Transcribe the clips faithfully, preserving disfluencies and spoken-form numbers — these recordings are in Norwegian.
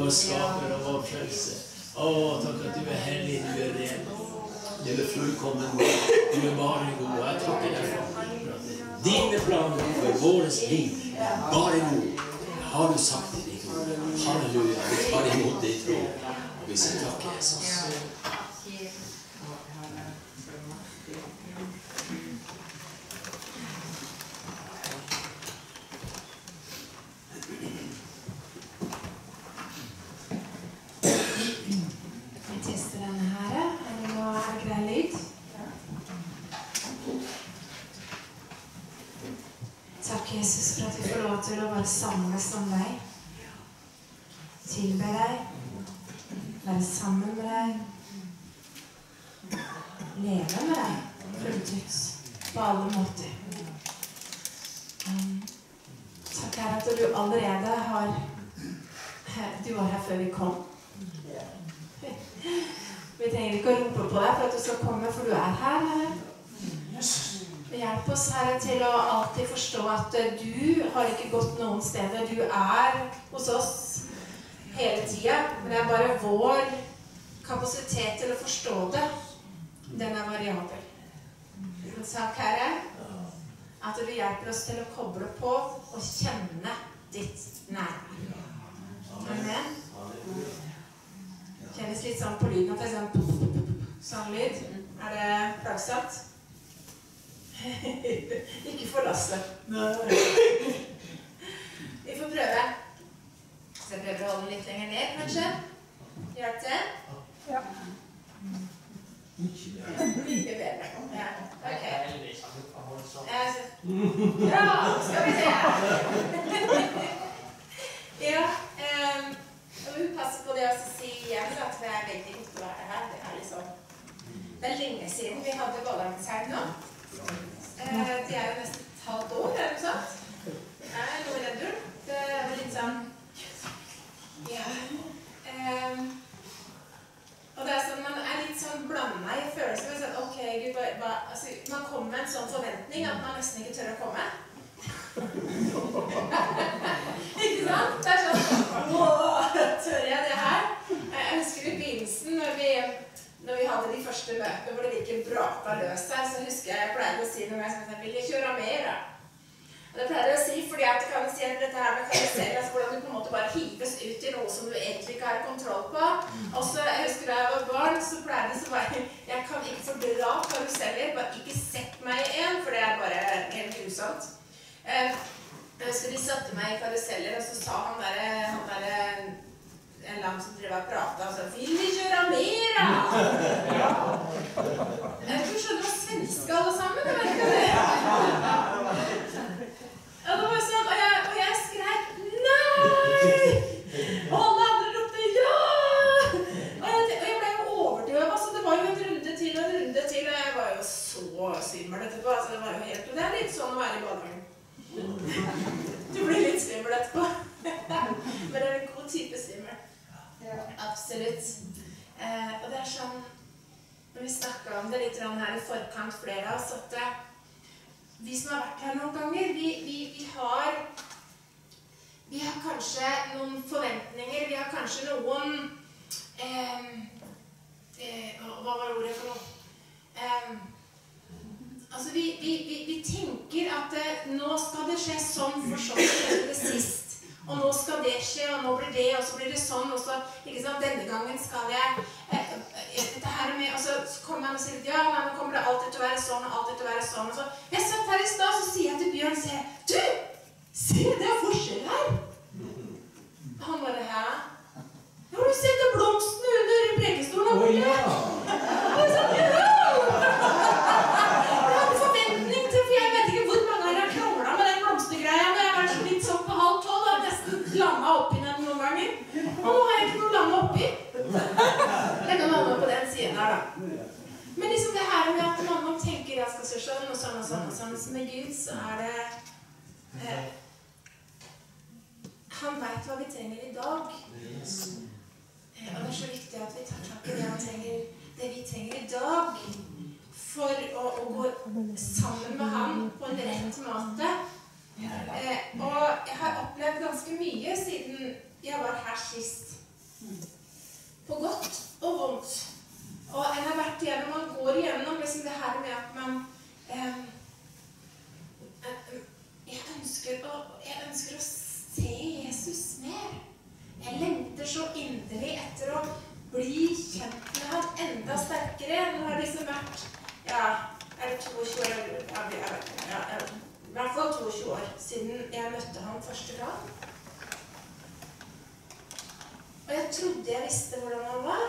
vår skaper og vår frelse. Å, takk at du er hellig, du er ren. Du er fullkommen god. Du er bare god. Og jeg takker deg for at dine planer for våres liv er bare god. Har du sagt det, ditt ord? Halleluja. Vi tar imot ditt ord. Og vi sier takk, Jesus. Jesus, for at vi får lov til å være samles om deg, tilbe deg, være sammen med deg, leve med deg, fullt ut, på alle måter. Um, takk her at du allerede har, du var her før vi kom. Vi trenger ikke å rope på deg for at du skal komme, for du er her, her. Hjelp oss, Herre, til å alltid forstå at du har ikke gått noen steder. Du er hos oss hele tiden, men det er bare vår kapasitet til å forstå det. Den er variabel. Takk, Herre, at du hjelper oss til å koble på og kjenne ditt nærvær. Amen. Kjennes litt sånn på lyden at det er sånn sånn lyd. Er det plagsomt? Ikke for Lasse. Vi får prøve. Så jeg prøver å holde den litt lenger ned, kanskje. Hjelp det? Ja. Mye bedre. Ja, ok. Ja, skal vi se. Ja, um, jeg vil passe på det å si igjen at det er veldig godt å være her. Det er liksom, det er lenge siden vi hadde Valdangshelg nå. Eh, de er jo nesten et halvt år, er det noe sånt? Nei, noe redder. Det var litt sånn... Ja. Eh, og det er sånn, man er litt sånn blandet i følelsen. Sånn, ok, Gud, hva, hva, altså, man kommer med en sånn forventning at man nesten ikke tør å komme. Ikke sant? Det er sånn, åh, tør jeg det her? Jeg husker i begynnelsen når vi... Når vi hadde de første møtene hvor det virkelig brata løs her, så husker jeg jeg pleide å si noe jeg sa, vil jeg kjøre mer da? Og det pleide jeg å si fordi at du kan si at dette her med karusell, altså hvordan du på en måte bare hives ut i noe som du egentlig ikke har kontroll på. Og så, jeg husker da jeg var barn, så pleide det så bare, jeg kan ikke fordra karuseller, bare ikke sett meg i en, for det er bare helt grusomt. Jeg husker de satte meg i karuseller, og så sa han der, han der, en lam som drev og pratet og sa, vil vi kjøre mer da? Ja. Jeg tror skjønner det var svenske alle sammen, jeg vet ikke det. Ja, det var sånn, og jeg, og jeg skrek, nei! Og alle andre ropte, ja! Og jeg, og jeg ble jo overdøv, altså det var jo en runde til og en runde til, og jeg var jo så svimmel etterpå, altså det var jo helt, og det er litt sånn å være i badvangen. Du blir litt svimmel etterpå. Men det er en god type svimmel. Ja. Absolutt. Eh, og det er sånn, når vi snakker om det litt her i forkant, flere av oss, at vi som har vært her noen ganger, vi, vi, vi har vi har kanskje noen forventninger, vi har kanskje noen eh, eh, hva var ordet for noe? Eh, altså, vi, vi, vi, vi tenker at eh, nå skal det skje sånn for sånn som det sist. Og nå skal det skje, og nå blir det, og så blir det sånn, og så, ikke sant, denne gangen skal jeg, eh, dette her med, og så kommer han og sier, ja, nei, nå kommer det alltid til å være sånn, og alltid til å være sånn, og så, jeg satt her i sted, så sier jeg til Bjørn, sier, du, se, det er forskjell her. Han bare, hæ? Ja, har du sett det blomsten under prekestolen? Å, ja! Og jeg sa, ja! Jeg hadde forventning til, for jeg vet ikke hvor mange her har kronglet med den blomstergreia, men jeg var så litt sånn på halv tolv, landa oppi den noen ganger. Og nå har jeg ikke noe landa oppi. Jeg kan landa på den siden her da. Men liksom det her med at man tenker jeg skal se sånn og sånn og sånn og sånn. Så med Gud så er det eh, han vet hva vi trenger i dag. Eh, og det er så viktig at vi tar tak i det, han trenger, det vi trenger i dag for å, å gå sammen med han på en rett måte. Eh, og jeg har opplevd ganske mye siden jeg var her sist. på godt og vondt. Og en har vært igjennom, man går igjennom liksom det her med at man eh, jeg, ønsker å, jeg ønsker å se Jesus mer. Jeg lengter så inderlig etter å bli kjent med han enda sterkere. Nå har det liksom vært, ja, er det tjueto år, ja, jeg vet ikke, ja, i hvert fall tjueto år siden jeg møtte ham første gang. Og jeg trodde jeg visste hvordan han var.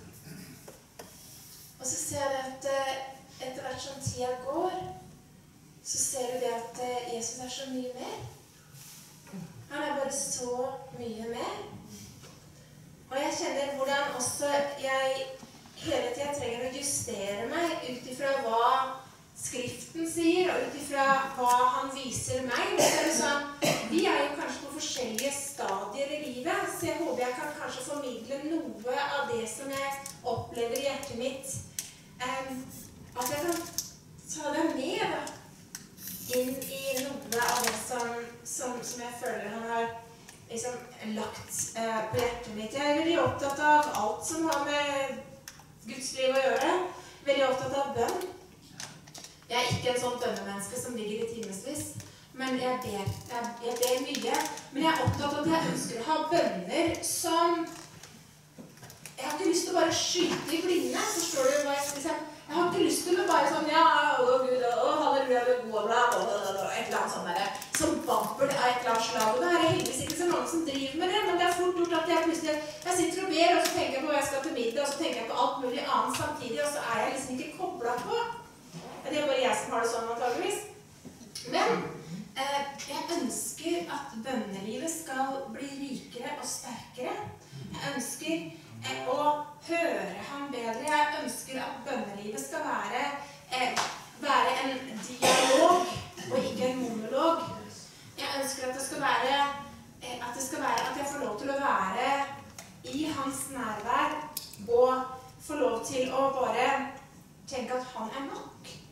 Og så ser jeg at etter hvert som tida går, så ser du det at Jesus er så mye mer. Han er bare så mye mer. Og jeg kjenner hvordan også jeg hele tiden trenger å justere meg ut ifra hva Skriften sier, og ut ifra hva han viser meg. Så er det sånn, vi er jo kanskje på forskjellige stadier i livet, så jeg håper jeg kan kanskje formidle noe av det som jeg opplever i hjertet mitt. Um, at jeg kan ta det med da, inn i noe av det som, som, som jeg føler han har liksom lagt uh, på hjertet mitt. Jeg er veldig opptatt av alt som har med Guds liv å gjøre. Veldig opptatt av bønn. Jeg er ikke en sånn bønnemenneske som ligger i timesvis, men jeg ber, jeg, jeg ber mye. Men jeg er opptatt av at jeg ønsker å ha bønner som jeg har ikke lyst til å bare skyte i blinde. Forstår du hva jeg skal si? Jeg har ikke lyst til å bare sånn, ja, å Gud, å halleluja, det går bla, bla, bla, bla, et eller annet sånt der, som babber av et eller annet slag. Og det her er heldigvis ikke så mange som driver med det, men det er fort gjort at jeg plutselig, jeg sitter og ber, og så tenker jeg på hva jeg skal til middag, og så tenker jeg på alt mulig annet samtidig, og så er jeg liksom ikke koblet på. Det er bare jeg som har det sånn, antageligvis. Men eh, jeg ønsker at bønnelivet skal bli rikere og sterkere. Jeg ønsker eh, å høre ham bedre. Jeg ønsker at bønnelivet skal være, eh, være en dialog og ikke en monolog. Jeg ønsker at det skal være, eh, at det skal være at jeg får lov til å være i hans nærvær og får lov til å bare tenke at han er nok.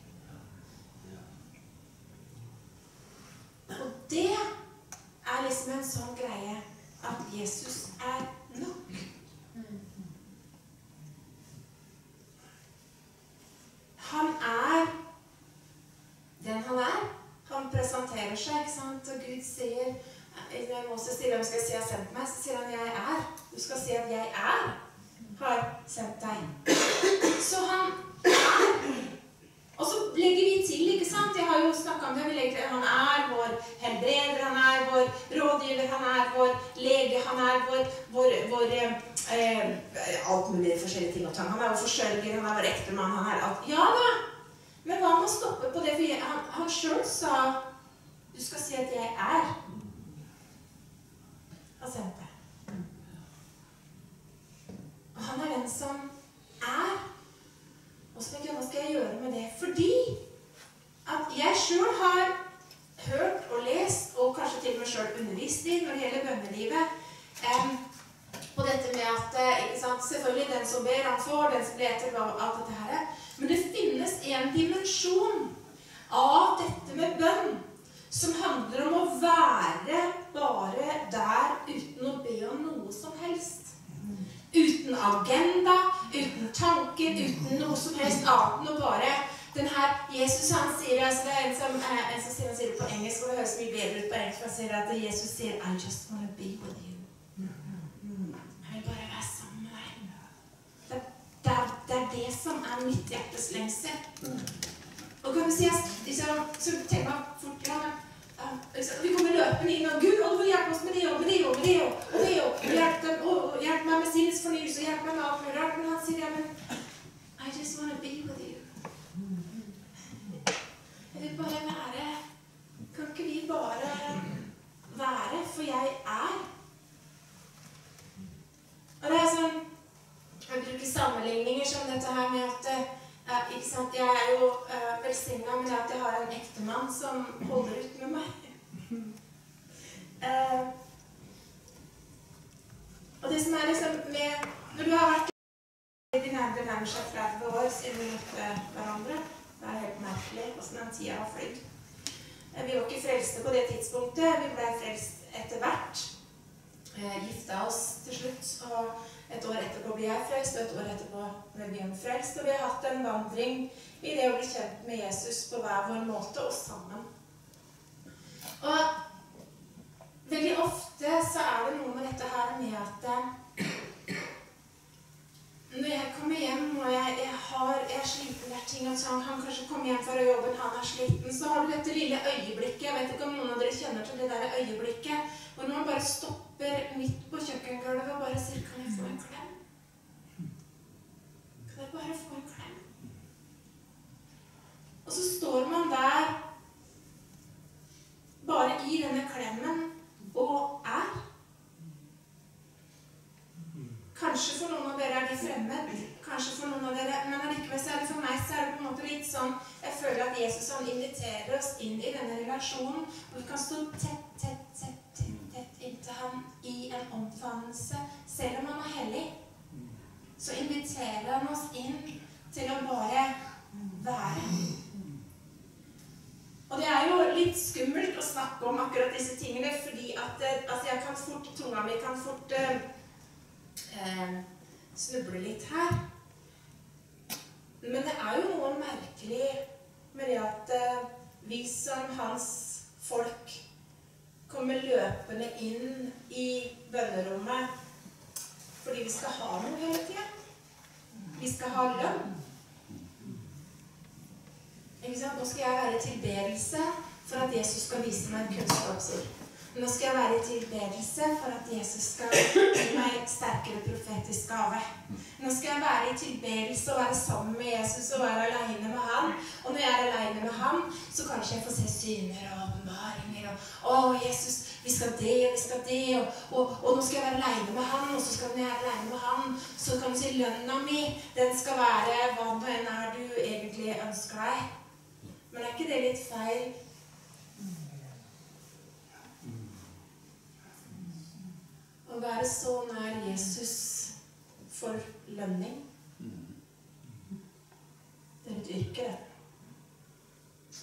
Og det er liksom en sånn greie at Jesus er nok. Han er den han er. Han presenterer seg, ikke sant? Og Gud sier, når Moses sier, hvem skal jeg si har sendt meg? Så sier han, jeg er. Du skal si at jeg er, har sendt deg. Så han er. Og så legger vi til, ikke sant? Jeg har jo snakket om det, vi legger til, han er vår helbreder, han er vår rådgiver, han er vår lege, han er vår, vår, vår eh, alt mulig forskjellige ting å ta. Han er vår forsørger, han er vår ektemann, han er alt. Ja da, men hva må stoppe på det? For jeg, han, han selv sa, du skal si at jeg er. Han sendte deg. Og han er den som er. Og så tenker jeg, hva skal jeg gjøre med det? Fordi at jeg selv har hørt og lest, og kanskje til og med selv undervist i, når det gjelder bønnelivet, eh, på dette med at, ikke sant, selvfølgelig den som ber, han får, den som leter, alt dette her. Men det finnes en dimensjon av dette med bønn, som handler om å være bare der uten å be om noe som helst. Uten agenda, uten tanker, uten noe som helst annet, og bare den her Jesus, han sier, altså det er en som, eh, en som sier, han sier det på engelsk, og det høres mye bedre ut på engelsk, han sier at Jesus sier, I just want to be with you. Jeg vil bare være sammen med deg. Det, det, er, det er det som er mitt hjertes lengsel. Og kan du si, liksom, så tenker man fort, ja, men Uh, vi kommer løpende inn, og Gud, og du vil hjelpe oss med det, og med det, og med det, og det, og hjelp, dem, og hjelp meg med sinnesfornyelse, og hjelp meg med alt mulig rart. Men han sier, ja, men I just want to be with you. Jeg vil bare være, kan ikke vi bare være, for jeg er. Og det er sånn, jeg bruker sammenligninger som dette her med at Uh, ikke sant? Jeg er jo uh, velsignet med at jeg har en ektemann som holder ut med meg. Uh, og det som er liksom med, når du har vært i de nærmere nærmere seg tretti år siden vi møtte hverandre, det er helt merkelig hvordan den tida har flytt. Uh, vi var ikke frelste på det tidspunktet, vi ble frelst etter hvert. Uh, gifta oss til slutt, og Et år etterpå blir jeg frelst, og et år etterpå ble vi frelst. Og vi har hatt en vandring i det å bli kjent med Jesus på hver vår måte og sammen. Og veldig ofte så er det noe med dette her med at når jeg kommer hjem og jeg, jeg, har, jeg er sliten der ting, og så han kanskje kommer hjem fra jobben, han er sliten, så har du dette lille øyeblikket. Jeg vet ikke om noen av dere kjenner til det der øyeblikket, hvor man bare stopper midt på kjøkkengulvet og bare sier, kan jeg få en klem? Kan jeg bare få en klem? Og så står man der, bare i denne klemmen, og er. Kanskje for noen av dere er de fremmed, kanskje for noen av dere, men allikevel så er det for meg, så er det på en måte litt sånn, jeg føler at Jesus han inviterer oss inn i denne relasjonen, hvor vi kan stå tett, tett, tett, tett, tett inntil han i en omfavnelse. Selv om han er hellig, så inviterer han oss inn til å bare være. Og det er jo litt skummelt å snakke om akkurat disse tingene, fordi at altså jeg kan fort, tunga mi kan fort Eh, snuble litt her. Men det er jo noe merkelig med det at eh, vi som hans folk kommer løpende inn i bønnerommet fordi vi skal ha noe hele tiden. Vi skal ha lønn. Ikke sant? Nå skal jeg være i tilbedelse for at Jesus skal vise meg kunnskapsord. Nå skal jeg være i tilbedelse for at Jesus skal gi meg sterkere profetisk gave. Nå skal jeg være i tilbedelse og være sammen med Jesus og være alene med han. Og når jeg er alene med han, så kanskje jeg får se syner og åpenbaringer. Og å, Jesus, vi skal det, og vi skal det. Og, og, og nå skal jeg være alene med han, og så skal jeg være alene med han. Så kan du si lønna mi, den skal være hva det enn er du egentlig ønsker deg. Men er ikke det litt feil? Å være så nær Jesus for lønning. Det er et yrke, det.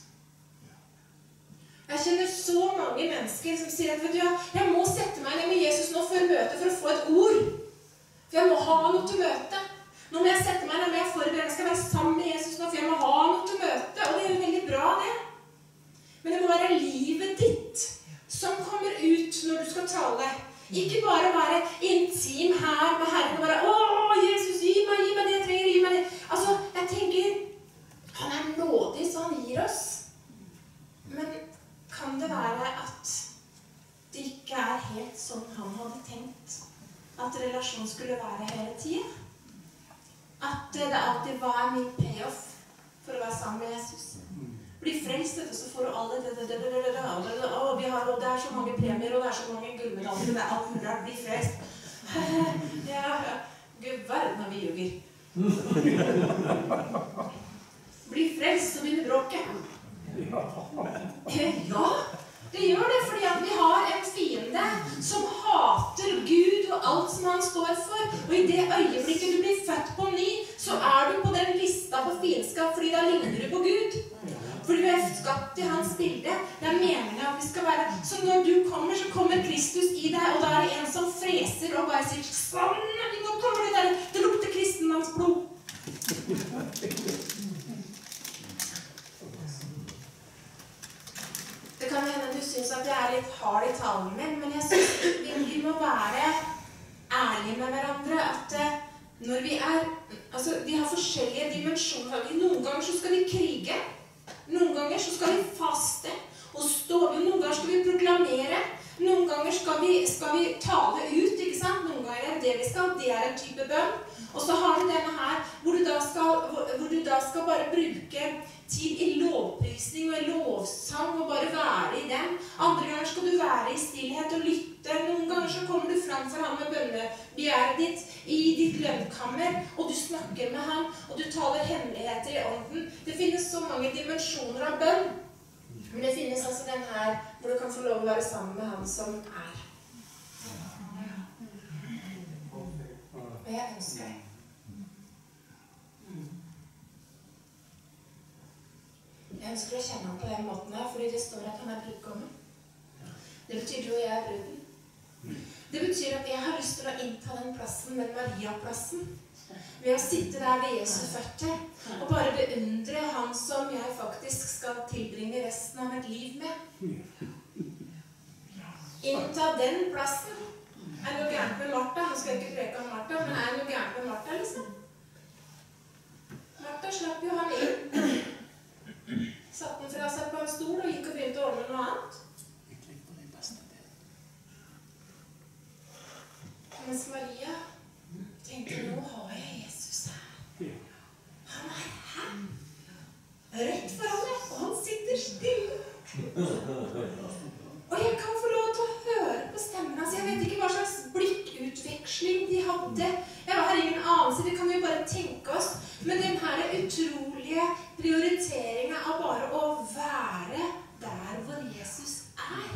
Jeg kjenner så mange mennesker som sier at vet du, jeg må sette meg ned med Jesus nå før møtet for å få et ord. For jeg må ha noe til møte. Nå må jeg sette meg ned med jeg forbereder. Jeg skal være sammen med Jesus nå, for jeg må ha noe til møte. Og det er jo veldig bra, det. Men det må være livet ditt som kommer ut når du skal tale. Ikke bare være intim her med Herren og bare, å, Jesus, gi meg, gi meg det jeg trenger, gi meg det. Altså, jeg tenker, han er nådig, så han gir oss. Men kan det være at det ikke er helt sånn han hadde tenkt at relasjon skulle være hele tiden? At det alltid var min payoff for å være sammen med Jesus. Bli frelst, og så får du alle det, det, det, det, det, det, det, og vi har, og det er så mange premier, og det er så mange gullmedaljer, det er alt mulig rart, bli frelst. Ja, ja, Gud verden når vi ljuger. Bli frelst, så begynner bråket. Ja, det gjør det, fordi at vi har en fiende som hater Gud og alt som han står for, og i det øyeblikket du blir født på ny, så er du på den lista på fiendskap, fordi da ligner du på Gud. Fordi vi er skapt i hans bilde. Det er meningen at vi skal være. Så når du kommer, så kommer Kristus i deg, og da er det en som freser og bare sier, sånn, nå kommer det der, det lukter kristenmanns blod. Det kan hende du synes at jeg er litt hard i talen min, men jeg synes vi, vi må være ærlige med hverandre, at når vi er, altså vi har forskjellige dimensjoner. Noen ganger så skal vi krige. Noen ganger så skal vi faste og stå, noen ganger skal vi proklamere, noen ganger skal vi, skal vi tale ut, ikke sant? Noen ganger er det vi skal, det er en type bønn. Og så har du denne her, hvor du da skal, hvor, hvor du da skal bare bruke tid i lovprisning og i lovsang og bare være i den. Andre ganger skal du være i stillhet og lytte. Noen ganger så kommer du fram for ham med bønnebegjæret ditt i ditt lønnkammer, og du snakker med ham, og du taler hemmeligheter i ånden. Det finnes så mange dimensjoner av bønn, men det finnes altså den her, hvor du kan få lov å være sammen med han som er. Og jeg ønsker deg. Jeg ønsker å kjenne ham på den måten her, fordi det står at han er brudgommen. Det betyr jo at jeg er bruden. Det betyr at jeg har lyst til å innta den plassen, den Maria-plassen, ved å sitte der ved Jesu føtter og bare beundre han som jeg faktisk skal tilbringe resten av mitt liv med. Innta den plassen. Er det noe gærent med Martha? Nå skal jeg ikke preke om Martha, men er det noe gærent med Martha, liksom? Martha slapp jo han inn. Satt den fra seg på en stol og gikk og begynte å ordne noe annet. Mens Maria tenkte, nå har jeg Jesus her. Han er her. Rett foran meg, og han sitter stille. Og jeg kan få lov til å høre på stemmen hans. Jeg vet ikke hva slags blikkutveksling de hadde. Jeg har ingen anelse, det kan vi jo bare tenke oss. Men den her utrolige prioriteringen av bare å være der hvor Jesus er.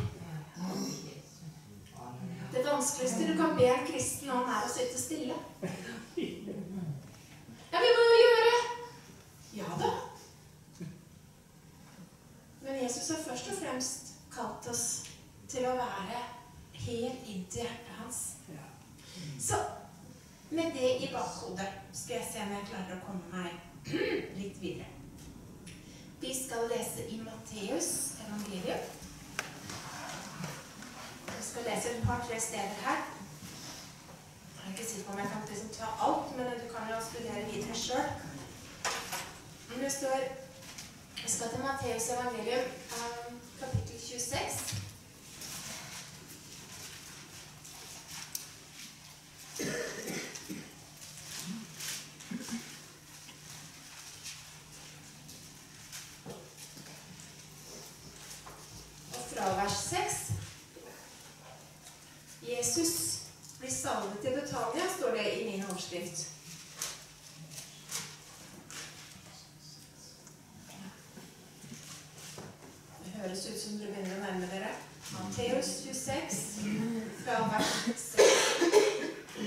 Det vanskeligste du kan be en kristen om er å sitte stille. Ja, vi må jo gjøre. Ja da. Men Jesus har først og fremst kalt oss til å være helt inn til hjertet hans. Så med det i bakhodet skal jeg se om jeg klarer å komme meg litt videre. Vi skal lese i Matteus evangelium. Jeg skal lese et par-tre steder her. Jeg er ikke sikker på om jeg kan liksom ta alt, men du kan jo studere videre selv. Men det står, jeg skal til Matteus evangelium, kapittel tjueseks. Og fra vers seks. Jesus blir salvet til Betania, står det i min overskrift. Det høres ut som dere begynner å nærme dere. Matteus tjueseks, fra vers seks.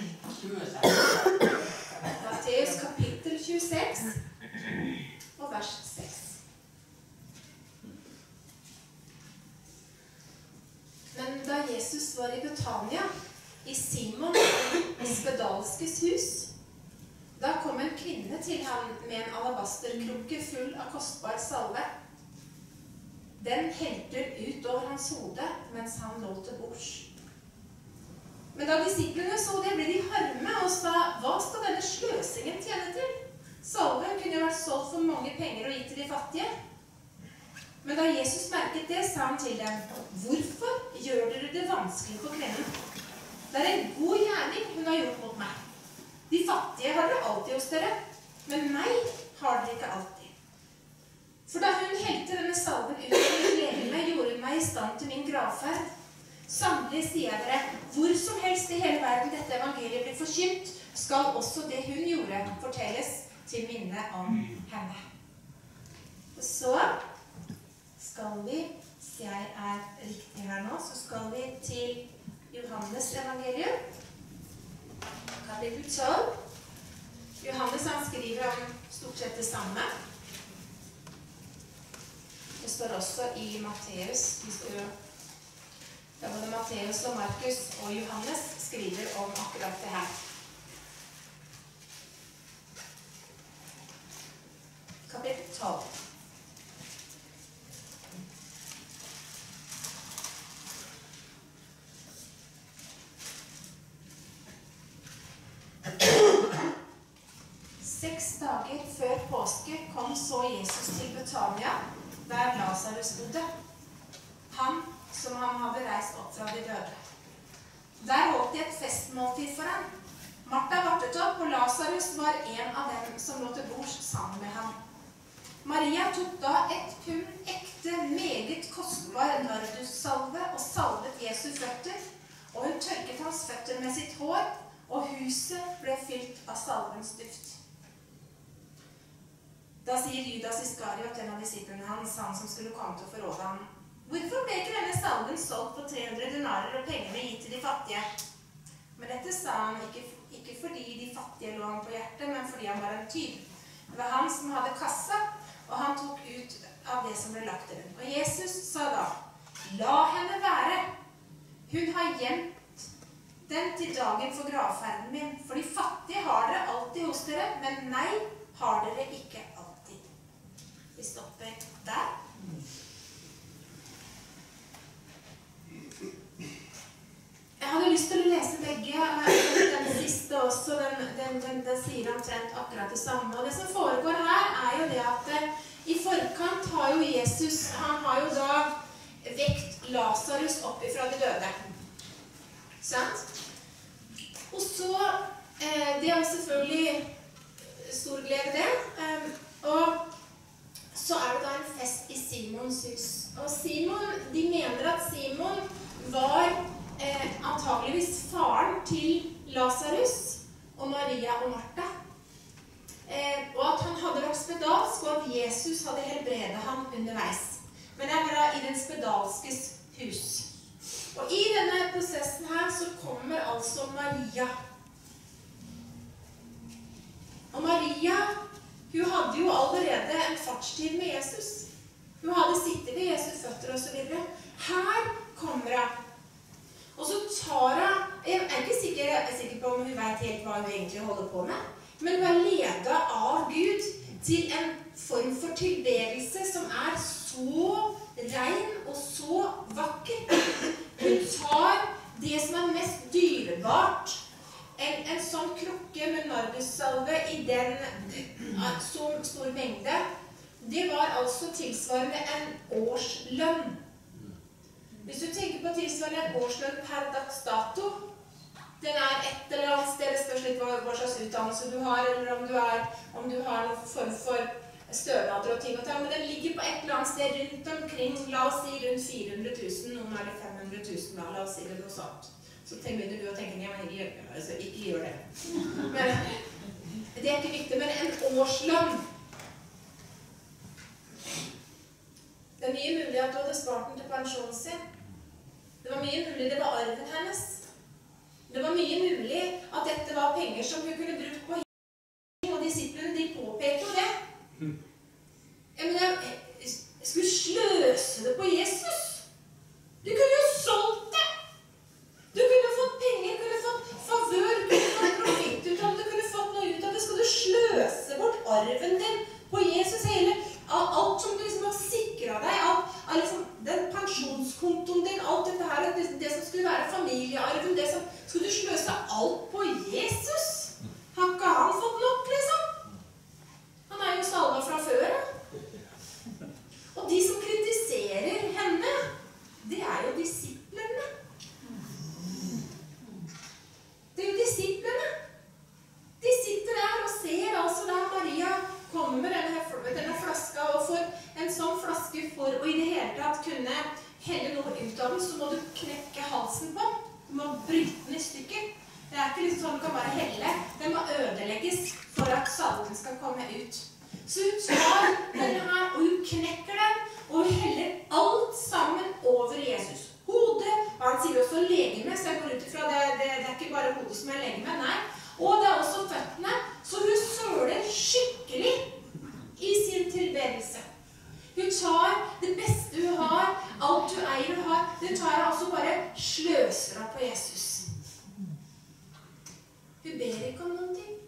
Matteus kapittel tjueseks, og vers seks. Men da Jesus var i Betania, i Simon, spedalskes hus, da kom en kvinne til ham med en alabasterkrukke full av kostbar salve. Den helte ut over hans hode mens han lå til bords. Men da disiplene så det, ble de harme og sa, hva skal denne sløsingen tjene til? Salven kunne jo vært solgt for mange penger og gitt til de fattige. Men da Jesus merket det, sa han til dem, hvorfor gjør dere det vanskelig for kvinnen? Det er en god gjerning hun har gjort mot meg. De fattige har dere alltid hos dere, men meg har dere ikke alltid. For da hun helte denne salven ut av mitt legeme, gjorde hun meg i stand til min gravferd. Sannelig sier jeg dere, hvor som helst i hele verden dette evangeliet blir forkynt, skal også det hun gjorde fortelles til minne om henne. Så skal vi, hvis jeg er riktig her nå, så skal vi til Johannes evangelium, kapittel tolv. Johannes han skriver om stort sett det samme. Det står også i Matteus, da både Matteus og Markus og Johannes skriver om akkurat det her. Kapittel tolv. Seks dager før påske kom så Jesus til Betania, der Lazarus bodde. Han som han hadde reist opp fra de døde. Der holdt de et festmåltid for ham. Martha vartet opp, og Lazarus var en av dem som lå til bords sammen med ham. Maria tok da et pund ekte, meget kostbar nardussalve og salvet Jesu føtter, og hun tørket hans føtter med sitt hår, og huset ble fylt av salvens duft. Da sier Judas Iskariot, en av disiplene hans, han som skulle komme til å forråde ham, hvorfor ble ikke denne salven solgt på tre hundre denarer og pengene gitt til de fattige? Men dette sa han ikke, ikke fordi de fattige lå ham på hjertet, men fordi han var en tyv. Det var han som hadde kassa, og han tok ut av det som ble lagt til den. Og Jesus sa da, la henne være. Hun har gjemt den til dagen for gravferden min. For de fattige har dere alltid hos dere, men meg har dere ikke alltid. Vi stopper der. Jeg hadde lyst til å lese begge. Den siste også, den, den, den, den sier omtrent akkurat det samme. Og det som foregår her, er jo det at i forkant har jo Jesus, han har jo da vekt Lazarus opp ifra de døde. Sant? Og så, eh, det er selvfølgelig stor glede det. Um, og så er det da en fest i Simons hus. Og Simon, de mener at Simon var eh, antageligvis faren til Lazarus og Maria og Martha. Eh, og at han hadde vært spedalsk, og at Jesus hadde helbredet ham underveis. Men det var i den spedalskes hus. Og i denne prosessen her så kommer altså Maria. Og Maria, hun hadde jo allerede en fartstid med Jesus. Hun hadde sittet ved Jesus føtter og så videre. Her kommer hun. Og så tar hun, jeg er ikke sikker, jeg er sikker på om hun vet helt hva hun egentlig holder på med, men hun er ledet av Gud til en form for tilbedelse som er så ren og så vakker. Hun tar det som er mest dyrebart, en, en sånn krukke med nardussalve i den så stor mengde. Det var altså tilsvarende en årslønn. Hvis du tenker på tilsvarende en årslønn per dags dato, den er et eller annet sted, det spørs litt hva, hva slags utdannelse du har, eller om du, er, om du har noen form for stønader og ting og ting, men den ligger på et eller annet sted rundt omkring, la oss si rundt fire hundre tusen, noen er det fem hundre tusen, da, la oss si det noe sånt. Så begynner du å tenke, ja, men ikke, altså, ikke gjør det. Men det er ikke viktig, men en årslønn. Det er mye mulig at du hadde spart den til pensjonen sin. Det var mye mulig, det var arven hennes. Det var mye mulig at dette var penger som hun kunne brukt på hele, og disiplene, de påpekte jo det. Jeg mener, jeg skulle sløse det på Jesus. Du kunne jo solgt det. Du kunne fått penger, du kunne fått favør, du kunne fått profitt ut av det, du kunne fått noe ut av det. Skal du sløse bort arven din på Jesus hele, alt som du liksom har sikret deg, alt, liksom, den pensjonskontoen din, alt dette her, det, det som skulle være familiearven, det som, skulle du sløse alt på Jesus? Har ikke han fått nok, liksom? Han er jo salva fra før. Og de som kritiserer henne, det er jo disiplene. Det er jo disiplene. De sitter der og ser altså da Maria kommer med denne, denne flaska, og for en sånn flaske for å i det hele tatt kunne helle noe ut av den, så må du knekke halsen på den. Du må bryte den i stykker. Det er ikke liksom sånn du kan bare helle. Den må ødelegges for at salven skal komme ut. Så hun tar denne her, og hun knekker den, og hun heller alt sammen over Jesus. Hodet, og han sier også legeme, så jeg går ut ifra det, det, det er ikke bare hodet som er legeme, nei. Og det er også føttene, så hun søler skikkelig i sin tilbedelse. Hun tar det beste hun har, alt hun eier hun har, det tar hun altså bare sløser av på Jesus. Hun ber ikke om noen ting.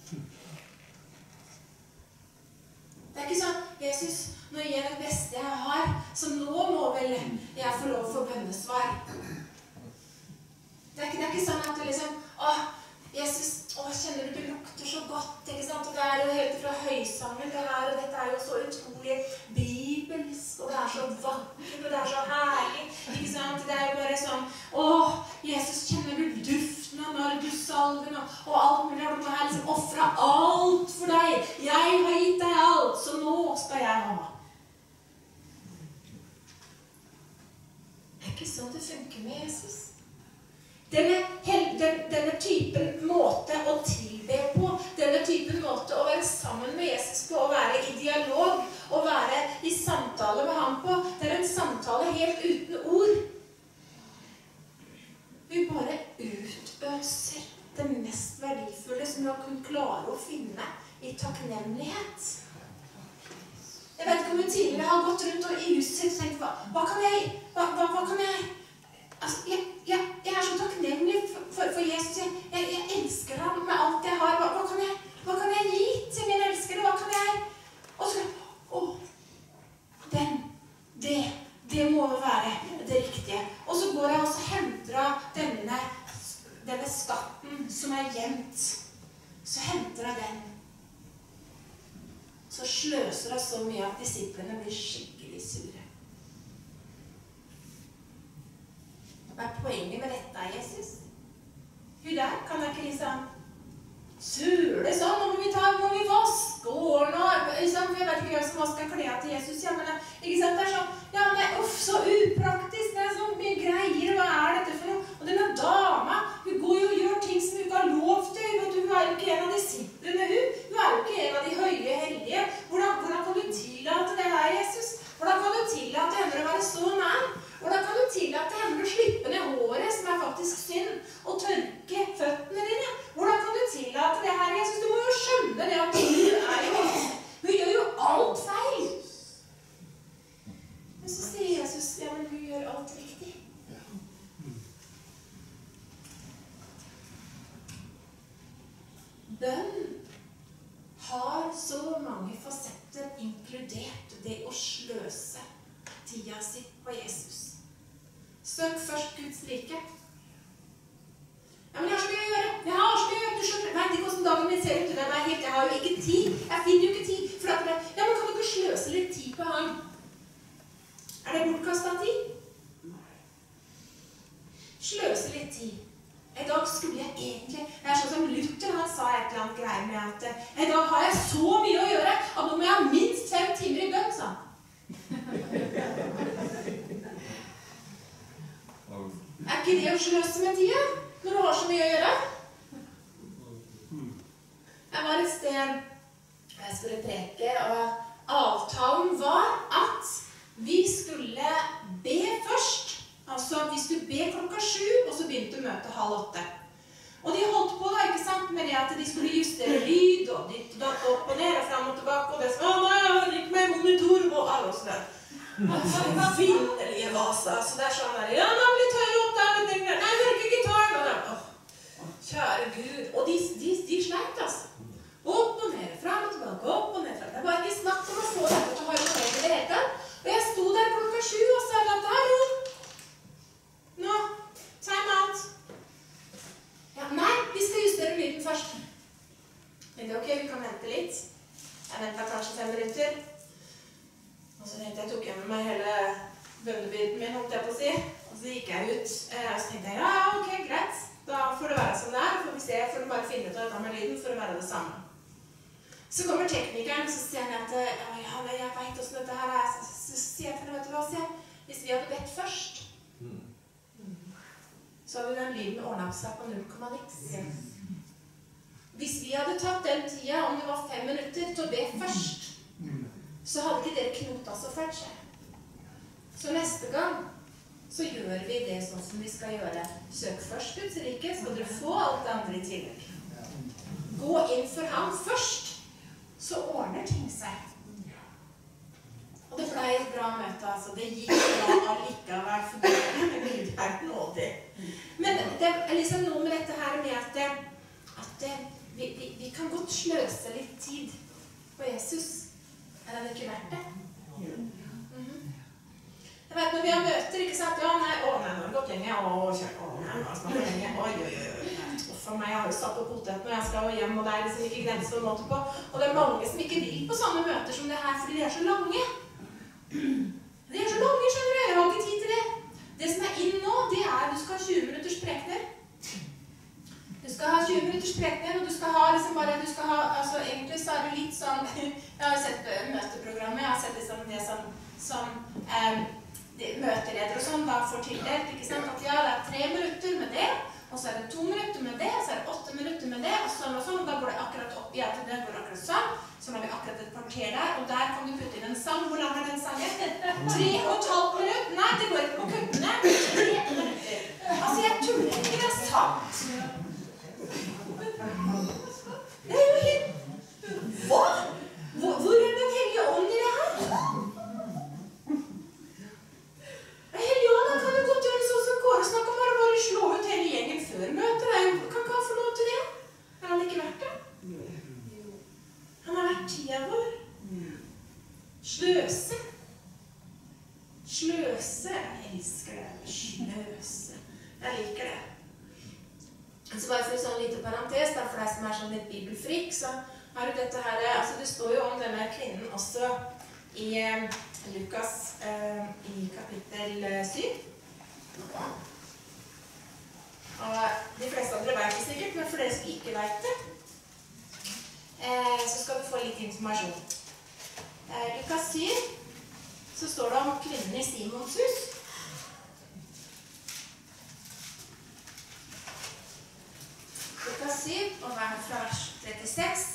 Det er ikke sånn, Jesus, nå gir jeg det beste jeg har, så nå må vel jeg få lov for bønnesvar. Det er ikke, det er ikke sånn at du liksom, åh, Jesus, åh, kjenner du det lukter så godt, ikke sant? Og det er jo helt fra høysangen det her, og dette er jo så utrolig bibelsk, og det er så vakkert, og det er så herlig, ikke sant? Det er jo bare sånn, åh, Jesus, kjenner du duften av nardussalven, og, og alt mulig, og du har liksom offret alt for deg. Jeg har gitt deg alt, så nå skal jeg ha. Det er ikke sånn det funker med Jesus. Denne, denne, denne typen måte å tilbe på, denne typen måte å være sammen med Jesus på, å være i dialog, å være i samtale med ham på, det er en samtale helt uten ord. Vi bare utøser det mest verdifulle som vi har kunnet klare å finne i takknemlighet. Jeg vet ikke om hun tidligere har gått rundt og i huset sitt og tenkt, hva, hva kan jeg, hva, hva, hva kan jeg, altså, jeg, jeg, jeg er så takknemlig for, for, sløser hun så mye at disiplene blir skikkelig sure. Hva er poenget med dette, Jesus? Hun der kan jeg ikke liksom sule sånn, nå må vi ta, må vi vaske årene, liksom, for jeg vet ikke hvem som vasker klær til Jesus, ja, men ikke sant, det er sånn, ja, men det er uff, så upraktisk, det er sånn mye greier, hva er dette for noe? Og denne dama, hun går jo og gjør ting som hun ikke har lov til, vet du, hun er jo ikke en av disiplene, hun, hun er jo ikke en av de høye hellige. Hvordan, hvordan kan du tillate det her, Jesus? Hvordan kan du tillate henne å være så nær? Hvordan kan du tillate henne å slippe ned håret, som er faktisk synd, og tørke føttene dine? Hvordan kan du tillate det her, Jesus? Du må jo skjønne det at hun er jo, hun gjør jo alt feil. Men så sier Jesus, ja, men hun gjør alt riktig. Bønn har så mange fasetter, inkludert det å sløse tida si på Jesus. Søk først Guds rike. Ja, men jeg har så mye å gjøre. Jeg har så mye å gjøre. Du skjønner, jeg vet ikke hvordan dagen min ser ut. Det er helt, jeg har jo ikke tid. Jeg finner jo ikke tid. For at det, ja, men kan du ikke sløse litt tid på ham? Er det bortkastet tid? Sløse litt tid. I dag skulle jeg egentlig, det er sånn som Luther, han sa et eller annet greie med at i dag har jeg så mye å gjøre at nå må jeg ha minst fem timer i bønn, sa han. Er ikke det å sløse med tida, når du har så mye å gjøre? Jeg var et sted, jeg skulle preke, og avtalen var at vi skulle be først. Altså, vi skulle be klokka sju, og så begynte møtet halv åtte. Og de holdt på da, ikke sant, med det at de skulle justere lyd, og de datt opp og ned, og frem og tilbake, og det som, å nei, jeg har ikke med monitor, og alle og sånn. Hva finnelige vasa, så det er sånn der, ja, nå blir tøyre opp der, men tenker, nei, jeg hører ikke gitaren, og der, åh, kjære Gud, og de, de, de sleit, altså. Opp og ned, frem og tilbake, opp og ned, frem. Det var ikke snakk om å få dette til å ha det i det hele tatt. Og jeg sto der klokka sju og sa at der, jo, nå, time out. Ja, nei, vi skal justere lyden først. Men det er ok, vi kan vente litt. Jeg ventet kanskje fem minutter. Og så tenkte jeg, tok jeg med meg hele bønnebyrden min, holdt jeg på å si. Og så gikk jeg ut. Og så tenkte jeg, ja, ok, greit. Da får det være som det er. Får vi se, får du bare finne ut av dette med lyden for å være det samme. Så kommer teknikeren, og så sier han at, ja, jeg vet hvordan dette her er. Så sier jeg til henne, vet du hva, sier jeg, hvis vi hadde bedt først, så hadde den lyden ordnet seg på null komma niks. Hvis vi hadde tatt den tida, om det var fem minutter, til å be først, så hadde ikke dere knotet så fælt seg. Så neste gang, så gjør vi det sånn som vi skal gjøre. Søk først Guds rike, skal dere få alt det andre i tillegg. Gå inn for ham først, så ordner ting seg. Og det ble et bra møte, altså. Det gikk bra allikevel, for Gud er nådig. Men det er liksom noe med dette her med at, at vi, vi, vi kan godt sløse litt tid på Jesus. Er det ikke verdt det? Mm-hmm. Jeg vet når vi har møter, ikke sant? Ja, nei, å, nei, nå har det gått lenge. Å, kjørt, å, nei, nå har det gått lenge. Oi, oi, oi. For meg, jeg har jo satt opp poteten, og jeg skal jo hjem, og det er liksom ikke grenser å måte på. Og det er mange som ikke vil på sånne møter som det her, fordi de er så lange. De er så lange, skjønner du. Jeg har ikke tid til det. Det som er inn nå, det er at du skal ha tjue minutters prekener. Du skal ha tjue minutters prekener, og du skal ha liksom bare, du skal ha, altså egentlig så er det litt sånn, jeg har sett møteprogrammet, jeg har sett liksom det som, som eh, de, møteleder og sånn da får tildelt, ikke sant, at ja, det er tre minutter med det, og så er det to minutter med det, og så er det åtte minutter med det, og sånn og sånn, og da går det akkurat opp i at det går akkurat sånn, så har vi akkurat et kvarter der, og der kan du putte inn en sang. Hvor lang er den sangen? Tre og et halvt minutt? Nei, det går ikke på kuttene. Tre minutter. Altså, jeg tuller ikke, det er sant. Det er jo helt... Hva? Hvor, hvor er den hellige ånd i det her? Hellige ånd, han kan jo godt gjøre sånn som Kåre snakker om, bare bare slå ut hele gjengen før møter. Kan ikke han få lov til det? Er han ikke vært det? Han har vært tida vår. Sløse. Sløse. Jeg elsker det. Sløse. Jeg liker det. Så bare for en sånn liten parentes, da, for deg som er sånn litt bibelfrik, så Har du dette her, altså det står jo om denne kvinnen også i eh, Lukas eh, i kapittel syv. Og de fleste av dere vet det sikkert, men for dere som ikke vet det, eh, så skal du få litt informasjon. Eh, Lukas syv, så står det om kvinnen i Simons hus. Lukas syv, og her fra vers trettiseks.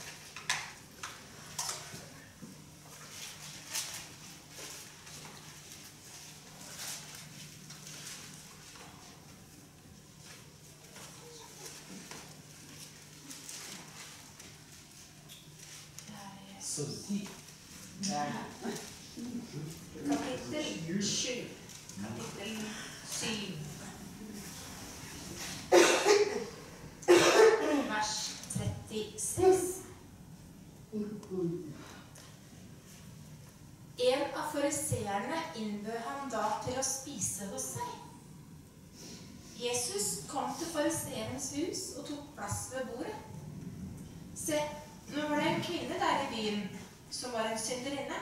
Så de... Kapittel sju. Kapittel syv. Vers trettiseks. En av fariseerne innbød ham da til å spise hos seg. Jesus kom til fariseerens hus og tok plass ved bordet. Se, nå var det en kvinne der i byen som var en synderinne.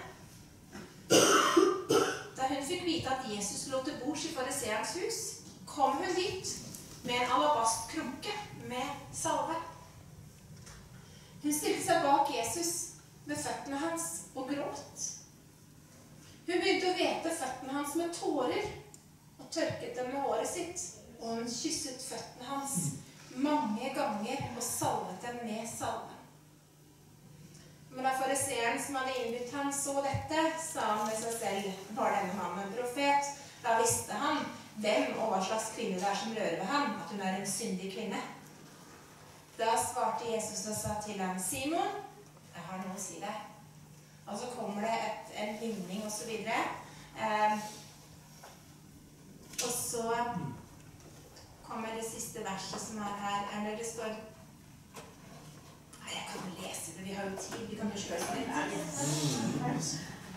Da hun fikk vite at Jesus lå til bords i fariseerens hus, kom hun dit med en alabastkrukke med salve. Hun stilte seg bak Jesus ved føttene hans og gråt. Hun begynte å vete føttene hans med tårer og tørket dem med håret sitt, og hun kysset føttene hans mange ganger og salvet dem med salve. Men da fariseeren som hadde innbytt ham så dette, sa han med seg selv, var denne mannen en profet? Da visste han hvem og hva slags kvinne det er som rører ved ham, at hun er en syndig kvinne. Da svarte Jesus og sa til ham, Simon, jeg har noe å si deg. Og så kommer det et, en ligning og så videre. Eh, og så kommer det siste verset som er her, er når det står, nei, jeg kan jo lese det, vi har jo tid, vi kan jo sløse litt.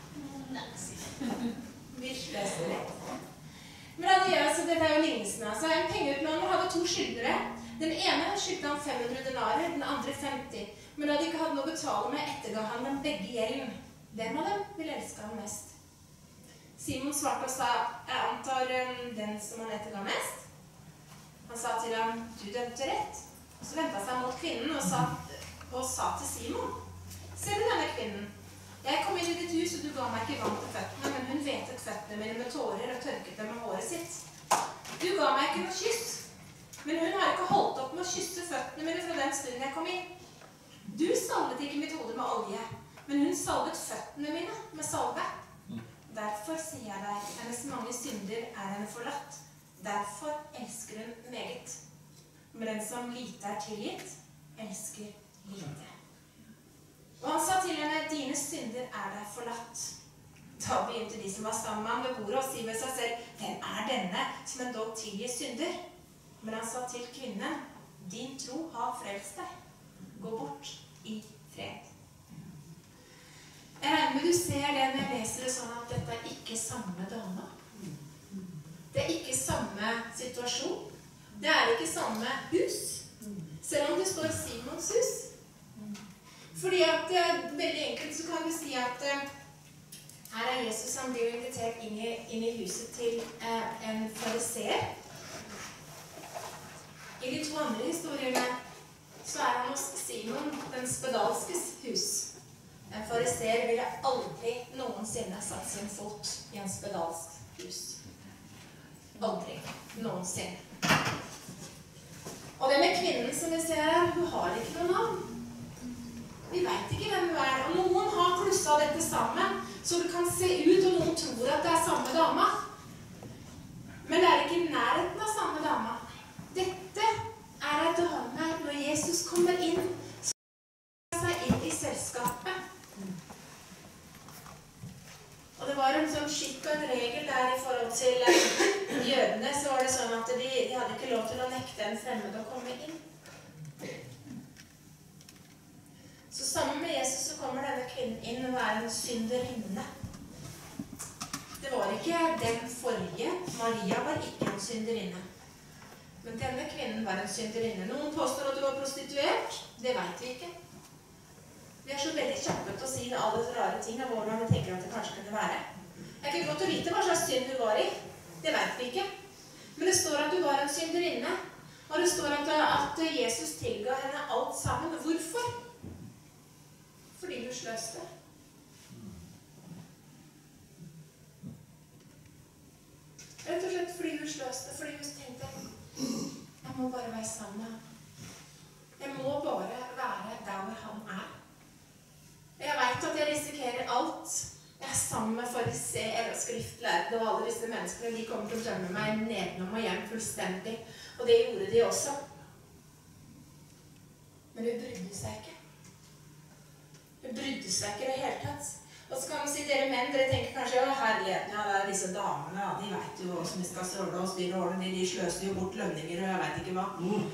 Vi sløser litt. Men da det gjør, så dette er jo lignelsen, altså. En pengeutmanner hadde to skyldere. Den ene skyldte han fem hundre denarer, den andre femti. Men da de ikke hadde noe å betale med, etterga han dem begge gjelden. Hvem av dem vil elske ham mest? Simon svarte og sa, jeg antar den som han etterga mest. Han sa til ham, du dømte rett. Og så ventet han mot kvinnen og sa, og sa til Simon, ser du denne kvinnen? Jeg kom inn i ditt hus, og du ga meg ikke vann til føttene, men hun vetet føttene mine med tårer og tørket dem med håret sitt. Du ga meg ikke noe kyss, men hun har ikke holdt opp med å kysse føttene mine fra den stunden jeg kom inn. Du salvet ikke mitt hode med olje, men hun salvet føttene mine med salve. Derfor sier jeg deg, hennes mange synder er henne forlatt. Derfor elsker hun meget. Men den som lite er tilgitt, elsker lite. Og han sa til henne, dine synder er deg forlatt. Da begynte de som var sammen med ham ved bordet å si ved seg selv, hvem er denne som endog tilgir synder? Men han sa til kvinnen, din tro har frelst deg. Gå bort i fred. Jeg regner med du ser det når jeg leser det sånn at dette er ikke samme dame. Det er ikke samme situasjon. Det er ikke samme hus. Selv om det står Simons hus. Fordi at, veldig enkelt så kan du si at her er Jesus, han blir invitert inn i, inn i huset til eh, en fariseer. I de to andre historiene så er han hos Simon, den spedalskes hus. En fariseer ville aldri noensinne satt sin fot i en spedalsk hus. Aldri. Noensinne. Og det med kvinnen som vi ser her, hun har ikke noe navn. Vi vet ikke hvem hun er. Og noen har plusset dette sammen, så det kan se ut, og noen tror at det er samme dama. Men det er ikke i nærheten av samme dama. Dette er en dame når Jesus kommer inn, så kommer han seg inn i selskapet. Og det var en sånn skikk og en regel der i forhold til jødene, så var det sånn at de, de hadde ikke lov til å nekte en fremmed å komme inn. Så sammen med Jesus så kommer denne kvinnen inn og er en synderinne. Det var ikke den forrige. Maria var ikke en synderinne. Men denne kvinnen var en synderinne. Noen påstår at du var prostituert. Det vet vi ikke. Vi er så veldig kjappe til å si alle rare ting av hvordan vi tenker at det kanskje kunne være. Det er ikke godt å vite hva slags synd du var i. Det vet vi ikke. Men det står at du var en synderinne. Og det står at, at Jesus tilga henne alt sammen. Hvorfor? Fordi du sløste. Rett og slett fordi du sløste. Fordi du tenkte, jeg må bare være sammen med ham. Jeg må bare være der hvor han er. Jeg vet at jeg risikerer alt. Jeg er sammen med fariseer og skriftlærde og alle disse menneskene. De kommer til å dømme meg nedenom og hjem fullstendig. Og det gjorde de også. Men hun brydde seg ikke. Hun brydde seg ikke i det hele tatt. Og så kan man si, dere menn, dere tenker kanskje, ja, herligheten, ja, det er disse damene, ja, de vet jo hvordan vi skal søle og styre årene, de sløser jo bort lønninger, og jeg vet ikke hva.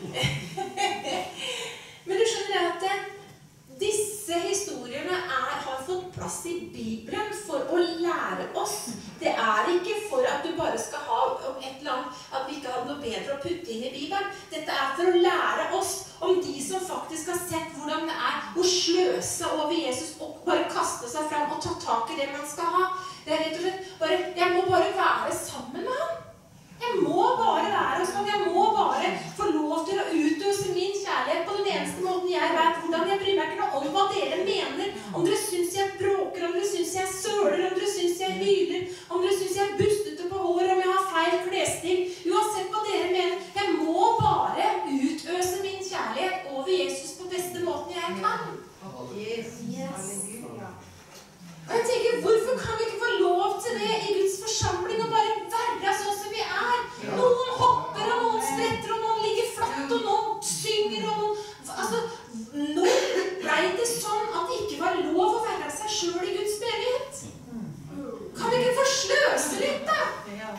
Men du skjønner at disse historiene er, har fått plass i Bibelen for å lære oss. Det er ikke for at du bare skal ha om et eller annet, at vi ikke har noe bedre å putte inn i Bibelen. Dette er for å lære oss om de som faktisk har sett hvordan det er å sløse over Jesus og bare kaste seg fram og ta tak i det man skal ha. Det er rett og slett bare, jeg må bare være sammen med ham. Jeg må bare være hos ham. Jeg må bare få lov til å utøse min kjærlighet på den eneste måten jeg vet hvordan. Jeg bryr meg ikke noe om hva dere mener. Om dere synes jeg bråker, om dere synes jeg søler, om dere synes jeg hyler, om dere synes jeg er bustete på håret, om jeg har feil klesstil. Uansett hva dere mener, jeg må bare utøse min kjærlighet over Jesus på beste måten jeg kan. Yes. Yes. Og jeg tenker, hvorfor kan vi ikke få lov til det i Guds forsamling og bare være sånn som vi er? Noen hopper, og noen spretter, og noen ligger flatt, og noen synger, og noen... Altså, nå ble det sånn at det ikke var lov å være seg selv i Guds menighet. Kan vi ikke få sløse litt, da?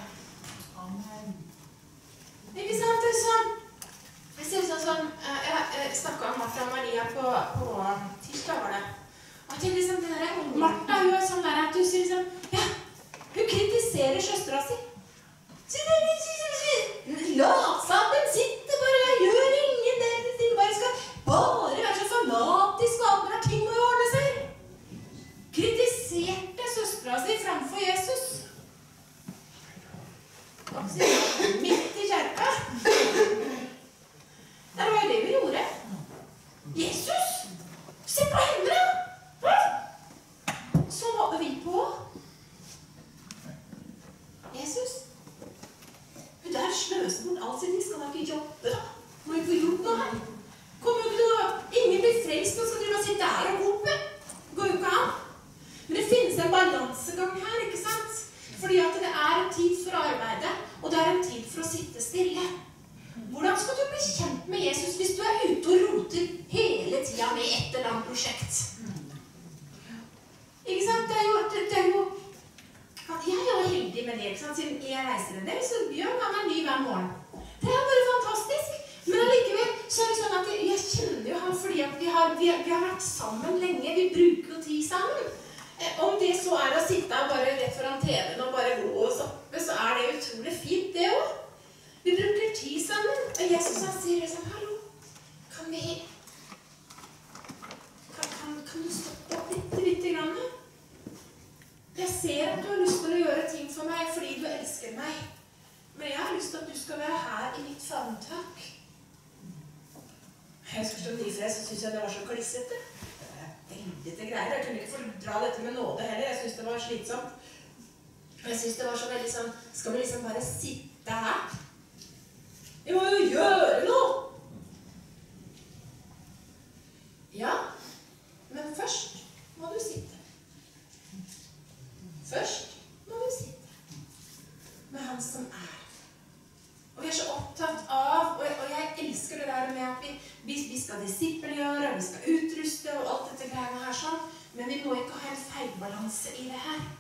Ikke sant? Det er sånn... Jeg synes sånn som... Jeg snakket om Martha og Maria på, på tirsdag, var det. Og jeg tenker liksom, den der, Martha, hun er sånn der at hun sier liksom, ja, hun kritiserer søstera si. La sammen, sitte bare, jeg gjør ingen der, de bare skal bare være så fanatisk, og andre ting må jo ordne seg. Kritiserte søstera si fremfor Jesus. Midt i kjerka. Det var jo det vi gjorde. Jesus, se på henne da! Så hadde vi på Jesus. Hun der sløser bort alt sin tid. Skal han ikke jobbe da? Må jo få gjort noe her. Kommer jo ikke til ingen blir frelst, og skal du bare sitte der og hoppe. Det går jo ikke an. Men det finnes en balansegang her, ikke sant? Fordi at det er en tid for arbeidet, og det er en tid for å sitte stille. Hvordan skal du bli kjent med Jesus hvis du er ute og roter hele tiden med et eller annet prosjekt? Ikke sant? Det er jo... Det, det er jo jeg er jo heldig med det, ikke sant? Siden jeg reiser en del, så Bjørn han er ny hver morgen. Det er bare fantastisk. Men allikevel så er det sånn at jeg, jeg kjenner jo han fordi at vi har, vi, vi har vært sammen lenge. Vi bruker jo tid sammen. Eh, om det så er å sitte bare rett foran T V-en og bare gå oss oppe, så er det utrolig fint det også. Vi bruker tid sammen. Og Jesus han sier liksom, hallo, kan vi... Kan, kan, kan du stoppe opp litt, litt grann? Jeg ser at du har lyst til å gjøre ting for meg fordi du elsker meg. Men jeg har lyst til at du skal være her i mitt favntak. Jeg husker som nyfrelst, så synes jeg det var så klissete. Det er veldig til greier. Jeg kunne ikke få dra dette med nåde heller. Jeg synes det var slitsomt. Jeg synes det var så veldig sånn, skal vi liksom bare sitte her? Vi må jo gjøre noe! Ja, men først må du sitte. Først må du sitte med han som er. Og vi er så opptatt av, og jeg, og jeg elsker det der med at vi, vi, vi skal disippelgjøre, vi skal utruste og alt dette greiene her sånn, men vi må ikke ha en feilbalanse i det her.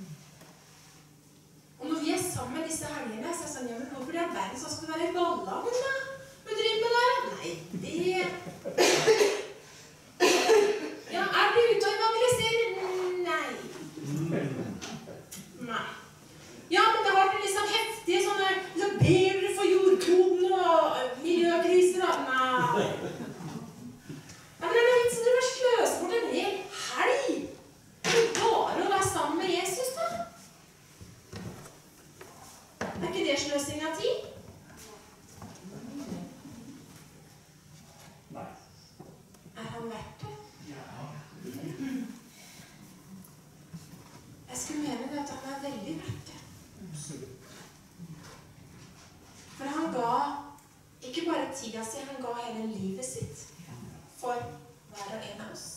Og når vi er sammen med disse helgene, så er det sånn, ja, men hvorfor i all verden så skal det være gallangen da? Med driv med der? Nei, det... Ja, er du ute og evangeliserer? Nei. Nei. Ja, men da har dere liksom heftige sånne, liksom ber dere for jordkloden og miljøkriser da? Nei. Ja, men det er litt sånn dere sløser bort en hel tida siden han ga hele livet sitt for hver og en av oss.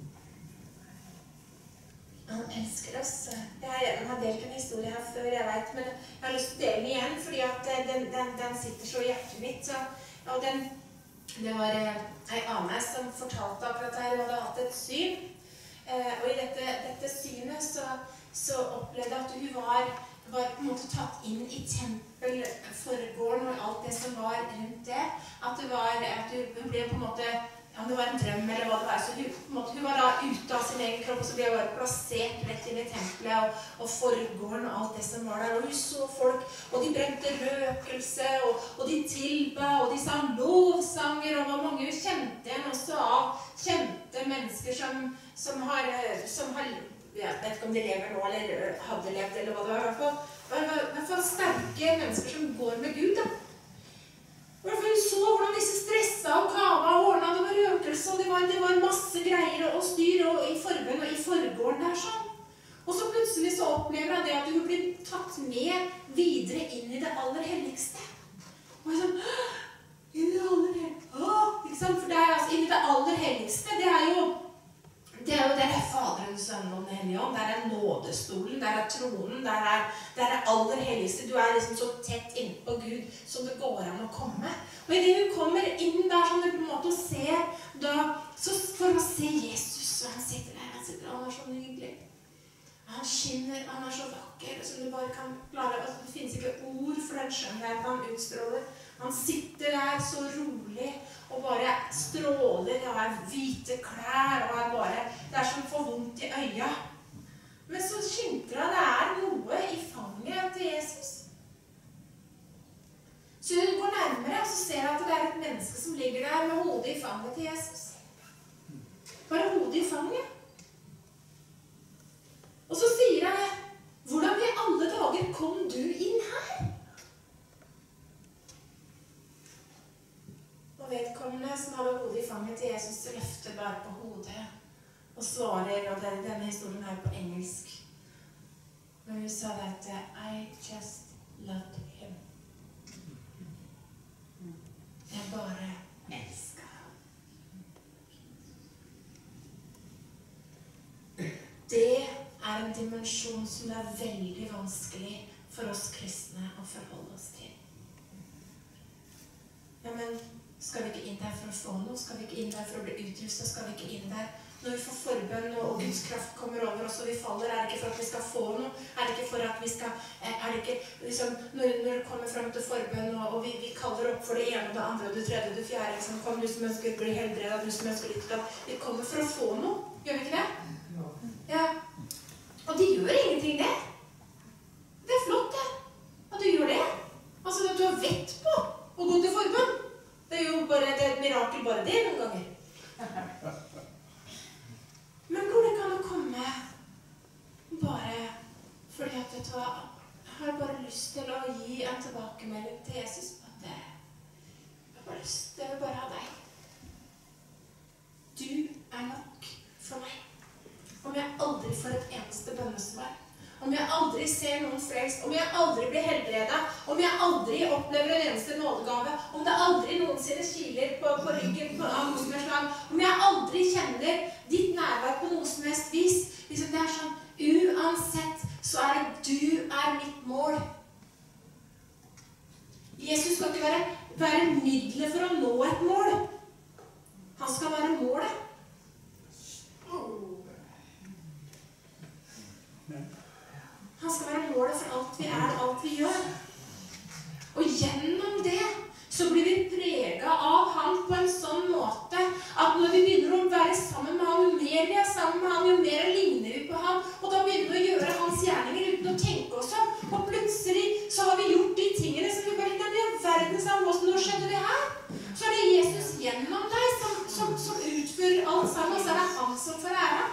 Han elsker oss. Jeg har delt en historie her før, jeg vet, men jeg har lyst til å dele den igjen, fordi at den, den, den sitter så i hjertet mitt. Så, og den, det var en Ane som fortalte akkurat her, hun hadde hatt et syn. Og i dette, dette synet så, så opplevde at hun var, var på en måte tatt inn i tempelforgården og alt det som var rundt det. At, det var, at hun ble på en måte, om det var en drøm eller hva det var, så hun, måte, hun var da ute av sin egen kropp, og så ble hun bare plassert rett inn i tempelet og, og forgården og alt det som var der. Og hun så folk, og de brente røkelse, og, og de tilba, og de sang lovsanger, og var mange hun kjente igjen også av kjente mennesker som, som har, som har jeg vet ikke om de lever nå, eller hadde levd, eller hva det var, i hvert fall, i hvert fall sterke mennesker som går med Gud, da. Hun så hvordan disse stressa og kava og ordna, det var røkelse, og det var, det var masse greier og styr og i forbønn og i forgården der sånn. Og så plutselig så opplever hun det at hun blir tatt med videre inn i det aller helligste. Og jeg sånn, inn i det aller helligste, ikke sant? For det er altså, inn i det aller helligste, det er jo, det er jo der er Faderen, Sønnen og Den hellige ånd, der er nådestolen, der er tronen, der er, der er aller helligste. Du er liksom så tett inne på Gud som det går an å komme. Og i det hun kommer inn der, sånn på en måte å se, da, så får man se Jesus, og han sitter der, han sitter, han er så nydelig. Han skinner, han er så vakker, som du bare kan klare, altså, det finnes ikke ord for den skjønnheten han utstråler. Han sitter der så rolig, og bare stråler, og har hvite klær, og er bare, det er som får vondt i øya. Men så skimter han, det er noe i fanget til Jesus. Så hun går nærmere, og så ser hun at det er et menneske som ligger der med hodet i fanget til Jesus. Bare hodet i fanget. Og så sier han, hvordan i alle dager kom du inn her? Og vedkommende som hadde hodet i fanget til Jesus, løfter bare på hodet og svarer, og denne historien er på engelsk. Men hun sa det at I just loved him. Jeg bare elsker ham. Det er en dimensjon som det er veldig vanskelig for oss kristne å forholde oss til. Ja, men skal vi ikke inn der for å få noe? Skal vi ikke inn der for å bli utrustet? Skal vi ikke inn der når vi får forbønn og Guds kraft kommer over oss og vi faller? Er det ikke for at vi skal få noe? Er det ikke for at vi skal, er det ikke liksom, når, når det kommer frem til forbønn og, og vi, vi kaller opp for det ene og det andre og det tredje og det fjerde, liksom, kom du som ønsker bli helbredet, du som ønsker litt av, vi kommer for å få noe, gjør vi ikke det? Ja. Og de gjør ingenting det. Det er flott det. Og du gjør det. Altså at du har vett på å gå til forbønn. Det er jo bare det er et mirakel bare det noen ganger. Men hvor det kan komme bare fordi at vet du hva, jeg har bare lyst til å gi en tilbakemelding til Jesus på at det, jeg har bare lyst til å bare ha deg. Du er nok for meg. Om jeg aldri får et eneste bønnesvar, om jeg aldri ser noen frelst, om jeg aldri blir helbredet, om jeg aldri opplever en eneste nådegave, om det aldri noensinne kiler på, på ryggen på av noe som er slag, om jeg aldri kjenner ditt nærvær på noe som helst vis, liksom det er sånn, uansett, så er det du er mitt mål. Jesus skal ikke være, være middelet for å nå et mål. Han skal være målet. Han skal være målet for alt vi er og alt vi gjør. Og gjennom det så blir vi preget av han på en sånn måte at når vi begynner å være sammen med han, jo mer vi er sammen med han, jo mer ligner vi på han, og da begynner vi å gjøre hans gjerninger uten å tenke oss om. Og plutselig så har vi gjort de tingene som vi bare ikke har verdens av oss. Når skjedde det her? Så er det Jesus gjennom deg som, som, som utfører alt sammen, og så er det han som får ære.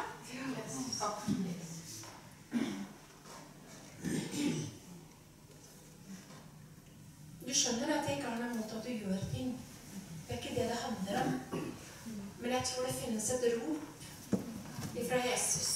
Du skjønner at jeg ikke har noen måte at du gjør ting. Det er ikke det det handler om. Men jeg tror det finnes et rop ifra Jesus.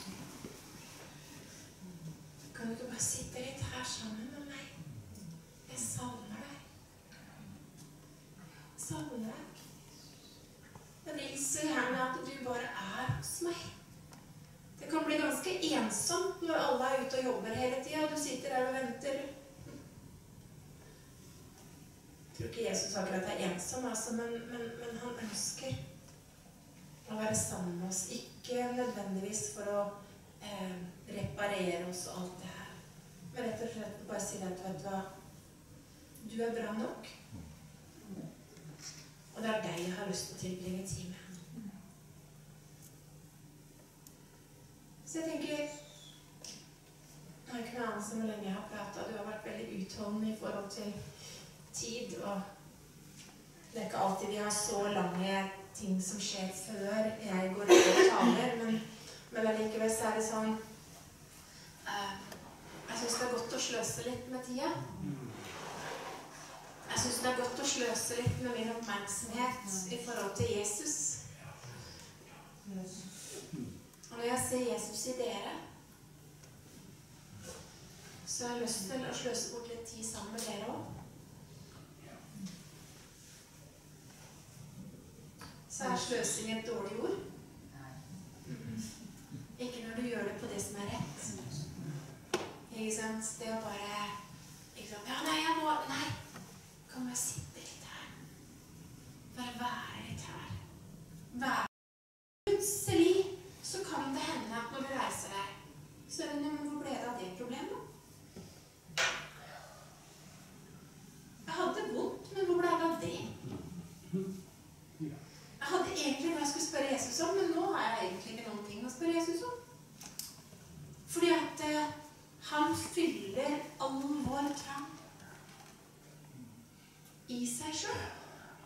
Kan du ikke bare sitte litt her sammen med meg? Jeg savner deg. savner deg. Jeg vil så gjerne at du bare er hos meg. Det kan bli ganske ensomt når alle er ute og jobber hele tiden, og du sitter der og venter. Jeg tror ikke Jesus akkurat er ensom, altså, men, men, men han ønsker å være sammen med oss. Ikke nødvendigvis for å eh, reparere oss og alt det her. Men rett og slett bare si at, vet du hva, du er bra nok. Og det er deg jeg har lyst til å tilbringe tid med. Så jeg tenker, det er ikke noe annet som hvor lenge jeg har pratet. Du har vært veldig utholdende i forhold til tid, og det er ikke alltid vi har så lange ting som skjer før jeg går ut og taler, men, men allikevel så er det sånn, uh, jeg synes det er godt å sløse litt med tida. Jeg synes det er godt å sløse litt med min oppmerksomhet i forhold til Jesus. Og når jeg ser Jesus i dere, så har jeg lyst til å sløse bort litt tid sammen med dere også. Så er sløsing et dårlig ord. Ikke når du gjør det på det som er rett. Ikke sant? Det å bare, ikke sant? Ja, nei, jeg må, nei. Kan jeg sitte litt her? Bare være litt her. Være. Plutselig så kan det hende at når du reiser deg, så er det noe, hvor ble det av det problemet? Jeg hadde vondt, men hvor ble det av det? Jeg hadde egentlig noe jeg skulle spørre Jesus om, men nå har jeg egentlig ikke noen ting å spørre Jesus om. Fordi at eh, han fyller all vår trang i seg selv.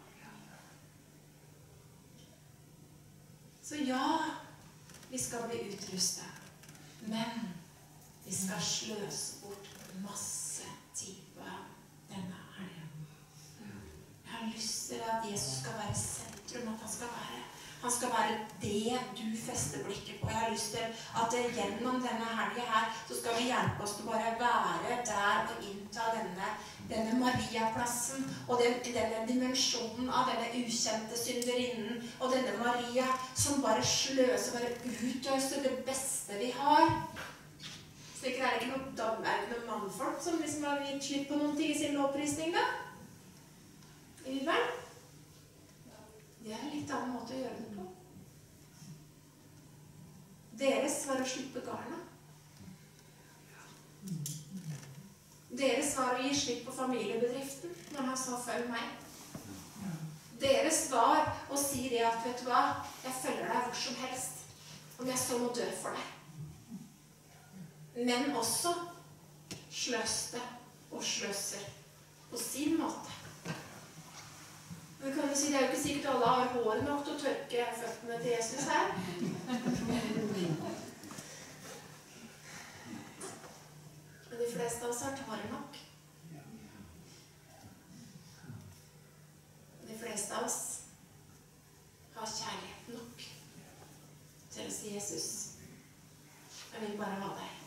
Så ja, vi skal bli utrustet, men vi skal sløse bort masse tid på denne helgen. Jeg har lyst til at Jesus skal være sentrum, at han skal være, han skal være det du fester blikket på. Jeg har lyst til at gjennom denne helgen her, så skal vi hjelpe oss til bare være der og innta denne, denne Maria-plassen, og den, denne dimensjonen av denne ukjente synderinnen, og denne Maria som bare sløser, bare utøser det beste vi har. Så ikke er det ikke noe, da er det ikke noen mannfolk som liksom har gitt slipp på noen ting i sin lovprisning da? I Bibelen? Det er en litt annen måte å gjøre det på. Deres var å slippe garnet. Deres var å gi slipp på familiebedriften når han sa følg meg. Deres var å si det at vet du hva, jeg følger deg hvor som helst, om jeg så må dø for deg. Men også sløste og sløser på sin måte. Men kan du si, det er jo ikke sikkert alle har hår nok til å tørke føttene til Jesus her. Men de fleste av oss har hår nok. De fleste av oss har kjærlighet nok til å si Jesus, jeg vil bare ha deg.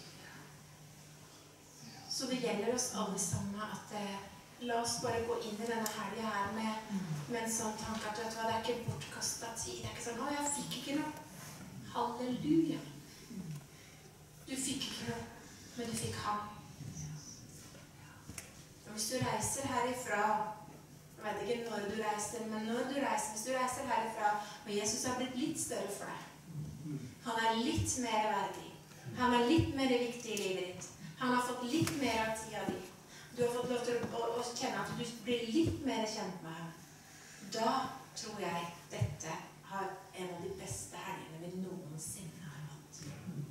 Så det gjelder oss alle sammen at eh, la oss bare gå inn i denne helgen her med, med en sånn tanke at vet du hva, det er ikke bortkastet tid. Det er ikke sånn, å, jeg fikk ikke noe. Halleluja. Du fikk ikke noe, men du fikk ham. Og hvis du reiser herifra, jeg vet ikke når du reiser, men når du reiser, hvis du reiser herifra, og Jesus har blitt litt større for deg. Han er litt mer verdig. Han er litt mer viktig i livet ditt. Han har fått litt mer av tida di. Du har fått lov til å, å kjenne at du blir litt mer kjent med ham. Da tror jeg dette har en av de beste helgene vi noensinne har hatt.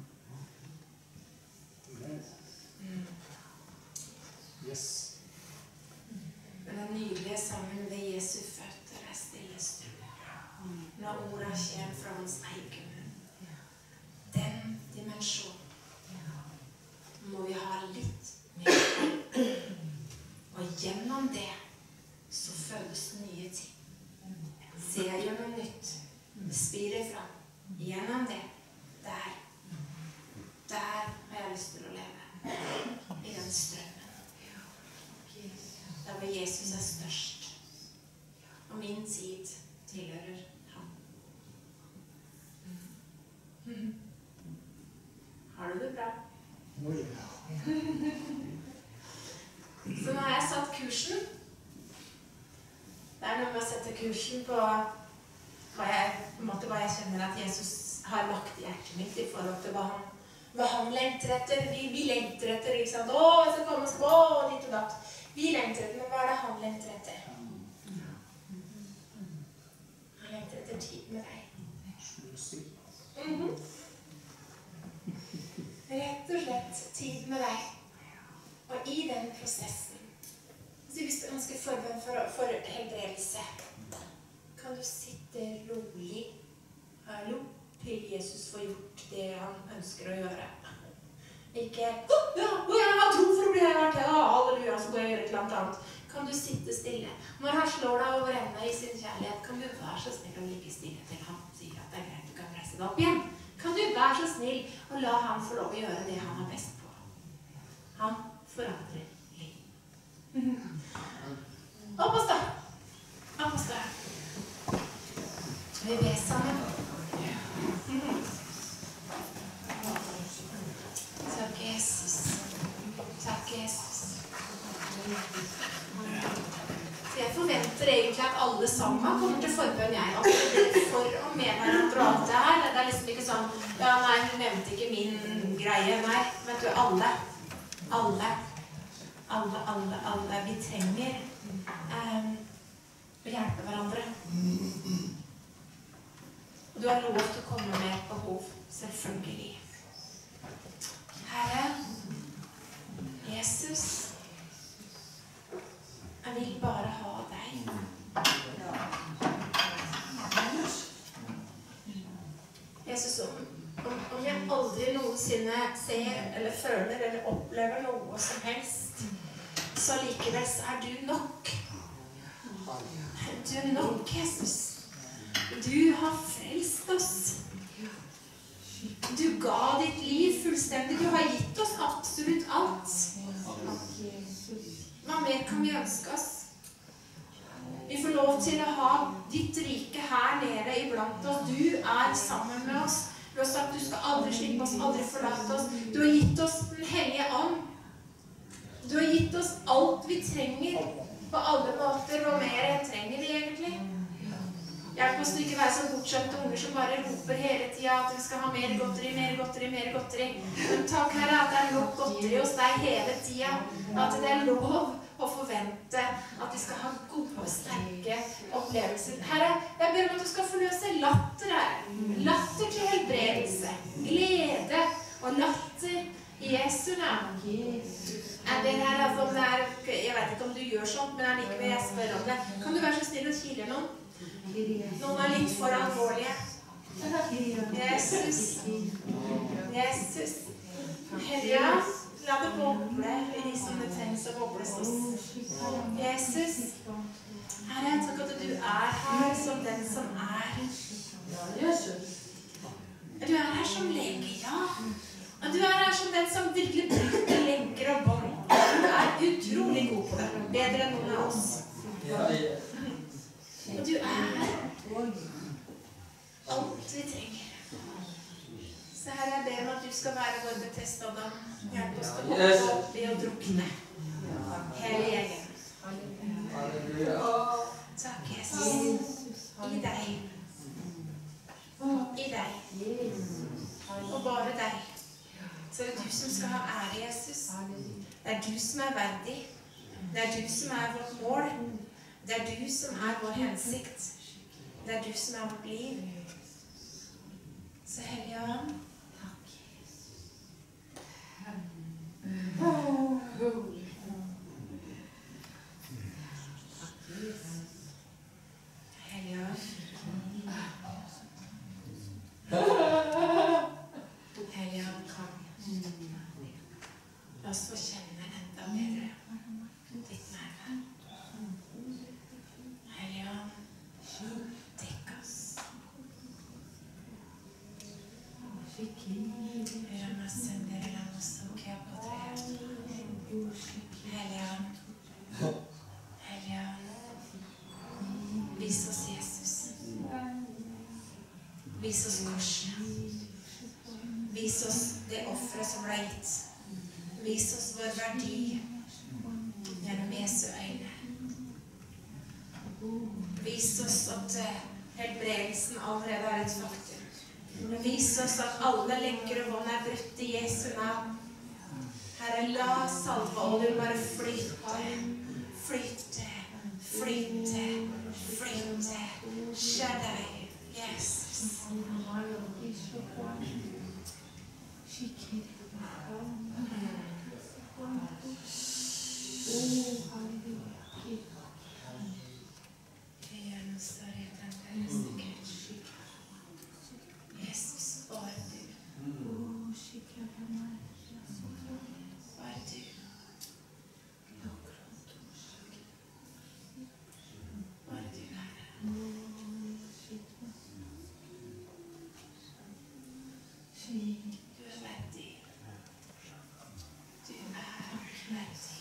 Mm. Yes. Men den nydelige sangen ved Jesu føtter er stille stund. Når ordet kommer fra hans egen munn. Den dimensjonen må vi ha litt mer. Og gjennom det så fødes nye ting. Ser jeg noe nytt, det spirer fram. Gjennom det, der, der har jeg lyst til å leve. I den strømmen. Der hvor Jesus er størst. Og min tid tilhører ham. Mm. Har du det bra? Så nå har jeg satt kursen. Det er noe med å sette kursen på hva jeg, på en måte, hva jeg kjenner at Jesus har lagt i hjertet mitt i forhold til hva han, hva han lengter etter. Vi, vi lengter etter, ikke sant? Å, jeg skal komme og skal, å, ditt og datt. Vi lengter etter, men hva er det han lengter etter? Han lengter etter tid med deg. Mm-hmm. Rett og slett tid med deg. Og i den prosessen, hvis du ønsker forbønn for, for helbredelse, kan du sitte rolig, hallo, til Jesus får gjort det han ønsker å gjøre. Ikke, å, ja, å, jeg har tro for å bli hørt, ja, halleluja, så går jeg gjøre et eller annet. Kan du sitte stille? Når han slår deg over ende i sin kjærlighet, kan du være så snill å ligge stille til han sier at det er greit, du kan reise deg opp igjen. Kan du være så snill og la han få lov å gjøre det han er best på? Han forandrer liv. Opp og stå. Opp og stå. Vi ber sammen. Takk, Jesus. Takk, Jesus. Så jeg forventer egentlig at alle sammen kommer til forbønn jeg. Altså, for og med hverandre og alt det her. Det er liksom ikke sånn, ja, nei, hun nevnte ikke min greie. Nei, vet du, alle. Alle. Alle, alle, alle. Vi trenger um, å hjelpe hverandre. Og du har lov til å komme med et behov, selvfølgelig. Herre, Jesus, jeg vil bare ha deg. Jesus, om, om, om jeg aldri noensinne ser eller føler eller opplever noe som helst, så likevel så er du nok. Du er nok, Jesus. Du har frelst oss. Du ga ditt liv fullstendig. Du har gitt oss absolutt alt. Hva mer kan vi ønske oss? Vi får lov til å ha ditt rike her nede iblant oss. Du er sammen med oss. Du har sagt du skal aldri slippe oss, aldri forlate oss. Du har gitt oss den hellige ånd. Du har gitt oss alt vi trenger på alle måter. Hva mer trenger vi egentlig? Hjelp oss til ikke være så bortskjemte unger som bare roper hele tiden at vi skal ha mer godteri, mer godteri, mer godteri. Men takk, Herre, at det er nok godteri hos deg hele tiden. At det er lov å forvente at vi skal ha gode, sterke opplevelser. Herre, jeg ber om at du skal forløse latter her. Latter til helbredelse, glede og latter i Jesu navn. Jeg ber her, altså, om det er, jeg vet ikke om du gjør sånt, men jeg liker jeg spør om det. Kan du være så snill og kile noen? Noen er litt for alvorlige. Jesus. Jesus. Herre, la det boble i de som det trengs å bobles hos. Jesus. Herre, takk at du er her som den som er. Du er her som lege, ja. Og du er her som den som virkelig bryter lenker og bånd. Du er utrolig god på det. Bedre enn noen av oss. Og du er alt vi trenger. Så Herre, jeg ber om at du skal være vår Bethesda-dam. Hjelp oss til å hoppe opp i og drukne. Hele gjengen. Takk, Jesus. I deg. I deg. Og bare deg. Så det er du som skal ha ære, Jesus. Det er du som er verdig. Det er du som er vårt mål. Det er du som er vår hensikt. Det er du som er vårt liv. Så Hellige Ånd. Takk. Hellige Ånd. Hellige Ånd, kom. La oss få kjenne enda bedre ditt nærvær. Hellige Ånd, dekk oss. La meg sende dere, la meg søke på tre. Hellige Ånd. Hellige Ånd. Vi Vis oss korset. Vis oss det offeret som ble gitt. Vis oss vår verdi gjennom Jesu øyne. Vis oss at helbredelsen allerede er et faktum. Vis oss at alle lenker og bånd er brutt i Jesu navn. Herre, la salveoljen bare flyte, flyte, flyte, flyte. Shaddai, Jesus. Jesus, bare du. Bare du. Bare du, Herre. Du er verdig. Du er verdig.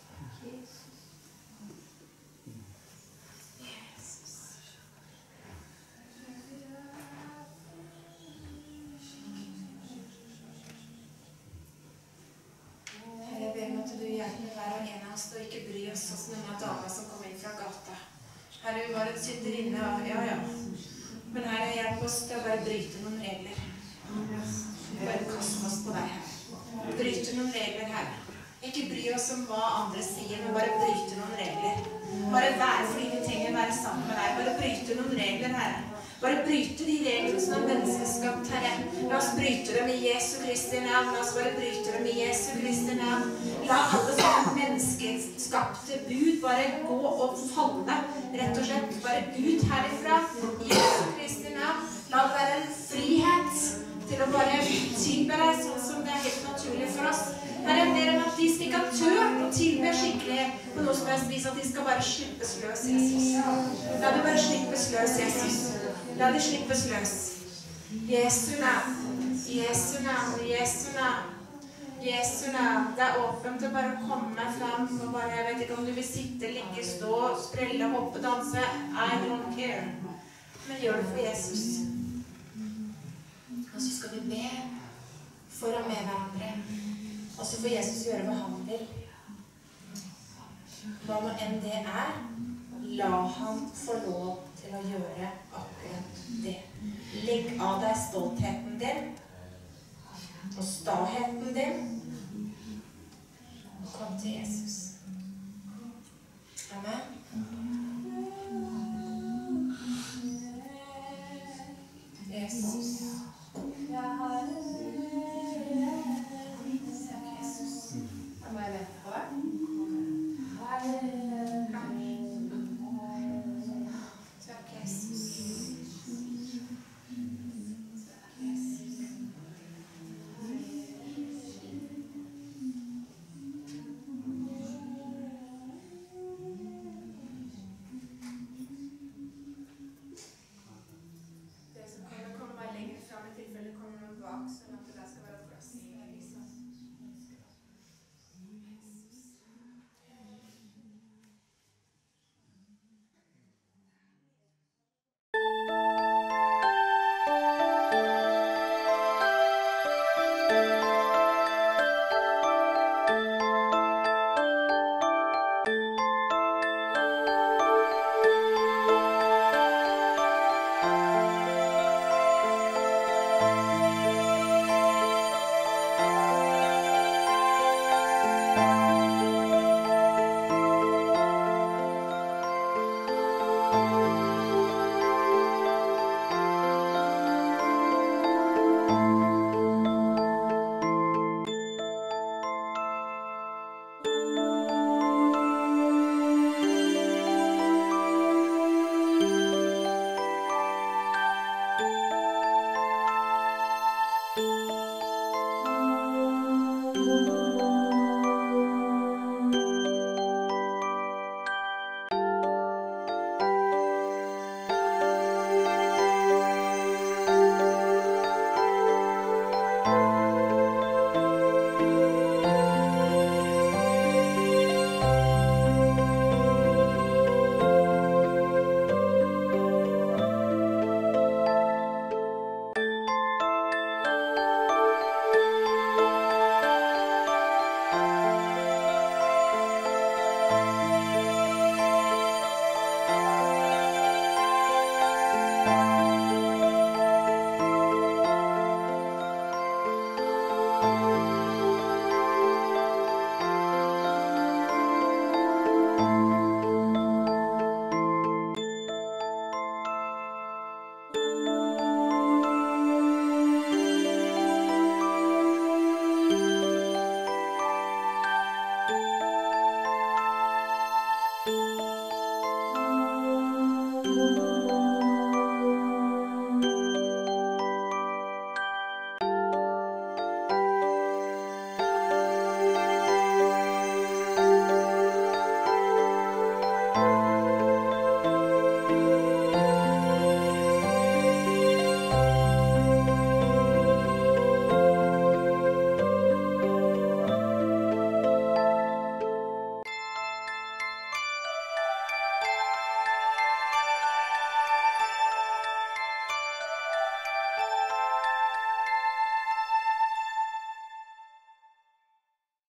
Og ikke bry oss oss denne dama som kom inn fra gata. Herre, hun var et synderinne, og ja, ja. Men Herre, hjelp oss til å bare bryte noen regler. Bare kaste oss på deg, Herre. Bryte noen regler, Herre. Ikke bry oss om hva andre sier, men bare bryte noen regler. Bare være fordi vi trenger å være sammen med deg. Bare bryte noen regler, Herre. Bare bryte de reglene som er menneskeskapt, Herre. La oss bryte dem i Jesu Kristi navn. La oss bare bryte dem i Jesu Kristi navn. La alle sånne menneskeskapte bud bare gå og falle, rett og slett. Bare ut herifra i Jesu Kristi navn. La det være en frihet til å bare tilbe deg sånn som det er helt naturlig for oss. Herre, jeg ber om at de som ikke har tørt å tilbe skikkelig på noe som helst vis, at de skal bare slippes løs, Jesus. La det bare slippes løs, Jesus. La det slippes løs. Jesu navn, Jesu navn, Jesu navn, Jesu navn. Det er åpent å bare komme frem og bare, jeg vet ikke om du vil sitte, ligge, stå, sprelle, hoppe, danse. I don't care. Men gjør det for Jesus. Og så skal vi be for og med hverandre. Og så får Jesus gjøre hva han vil. Hva nå enn det er, la han få lov til å gjøre akkurat det. Legg av deg stoltheten din og staheten din og kom til Jesus.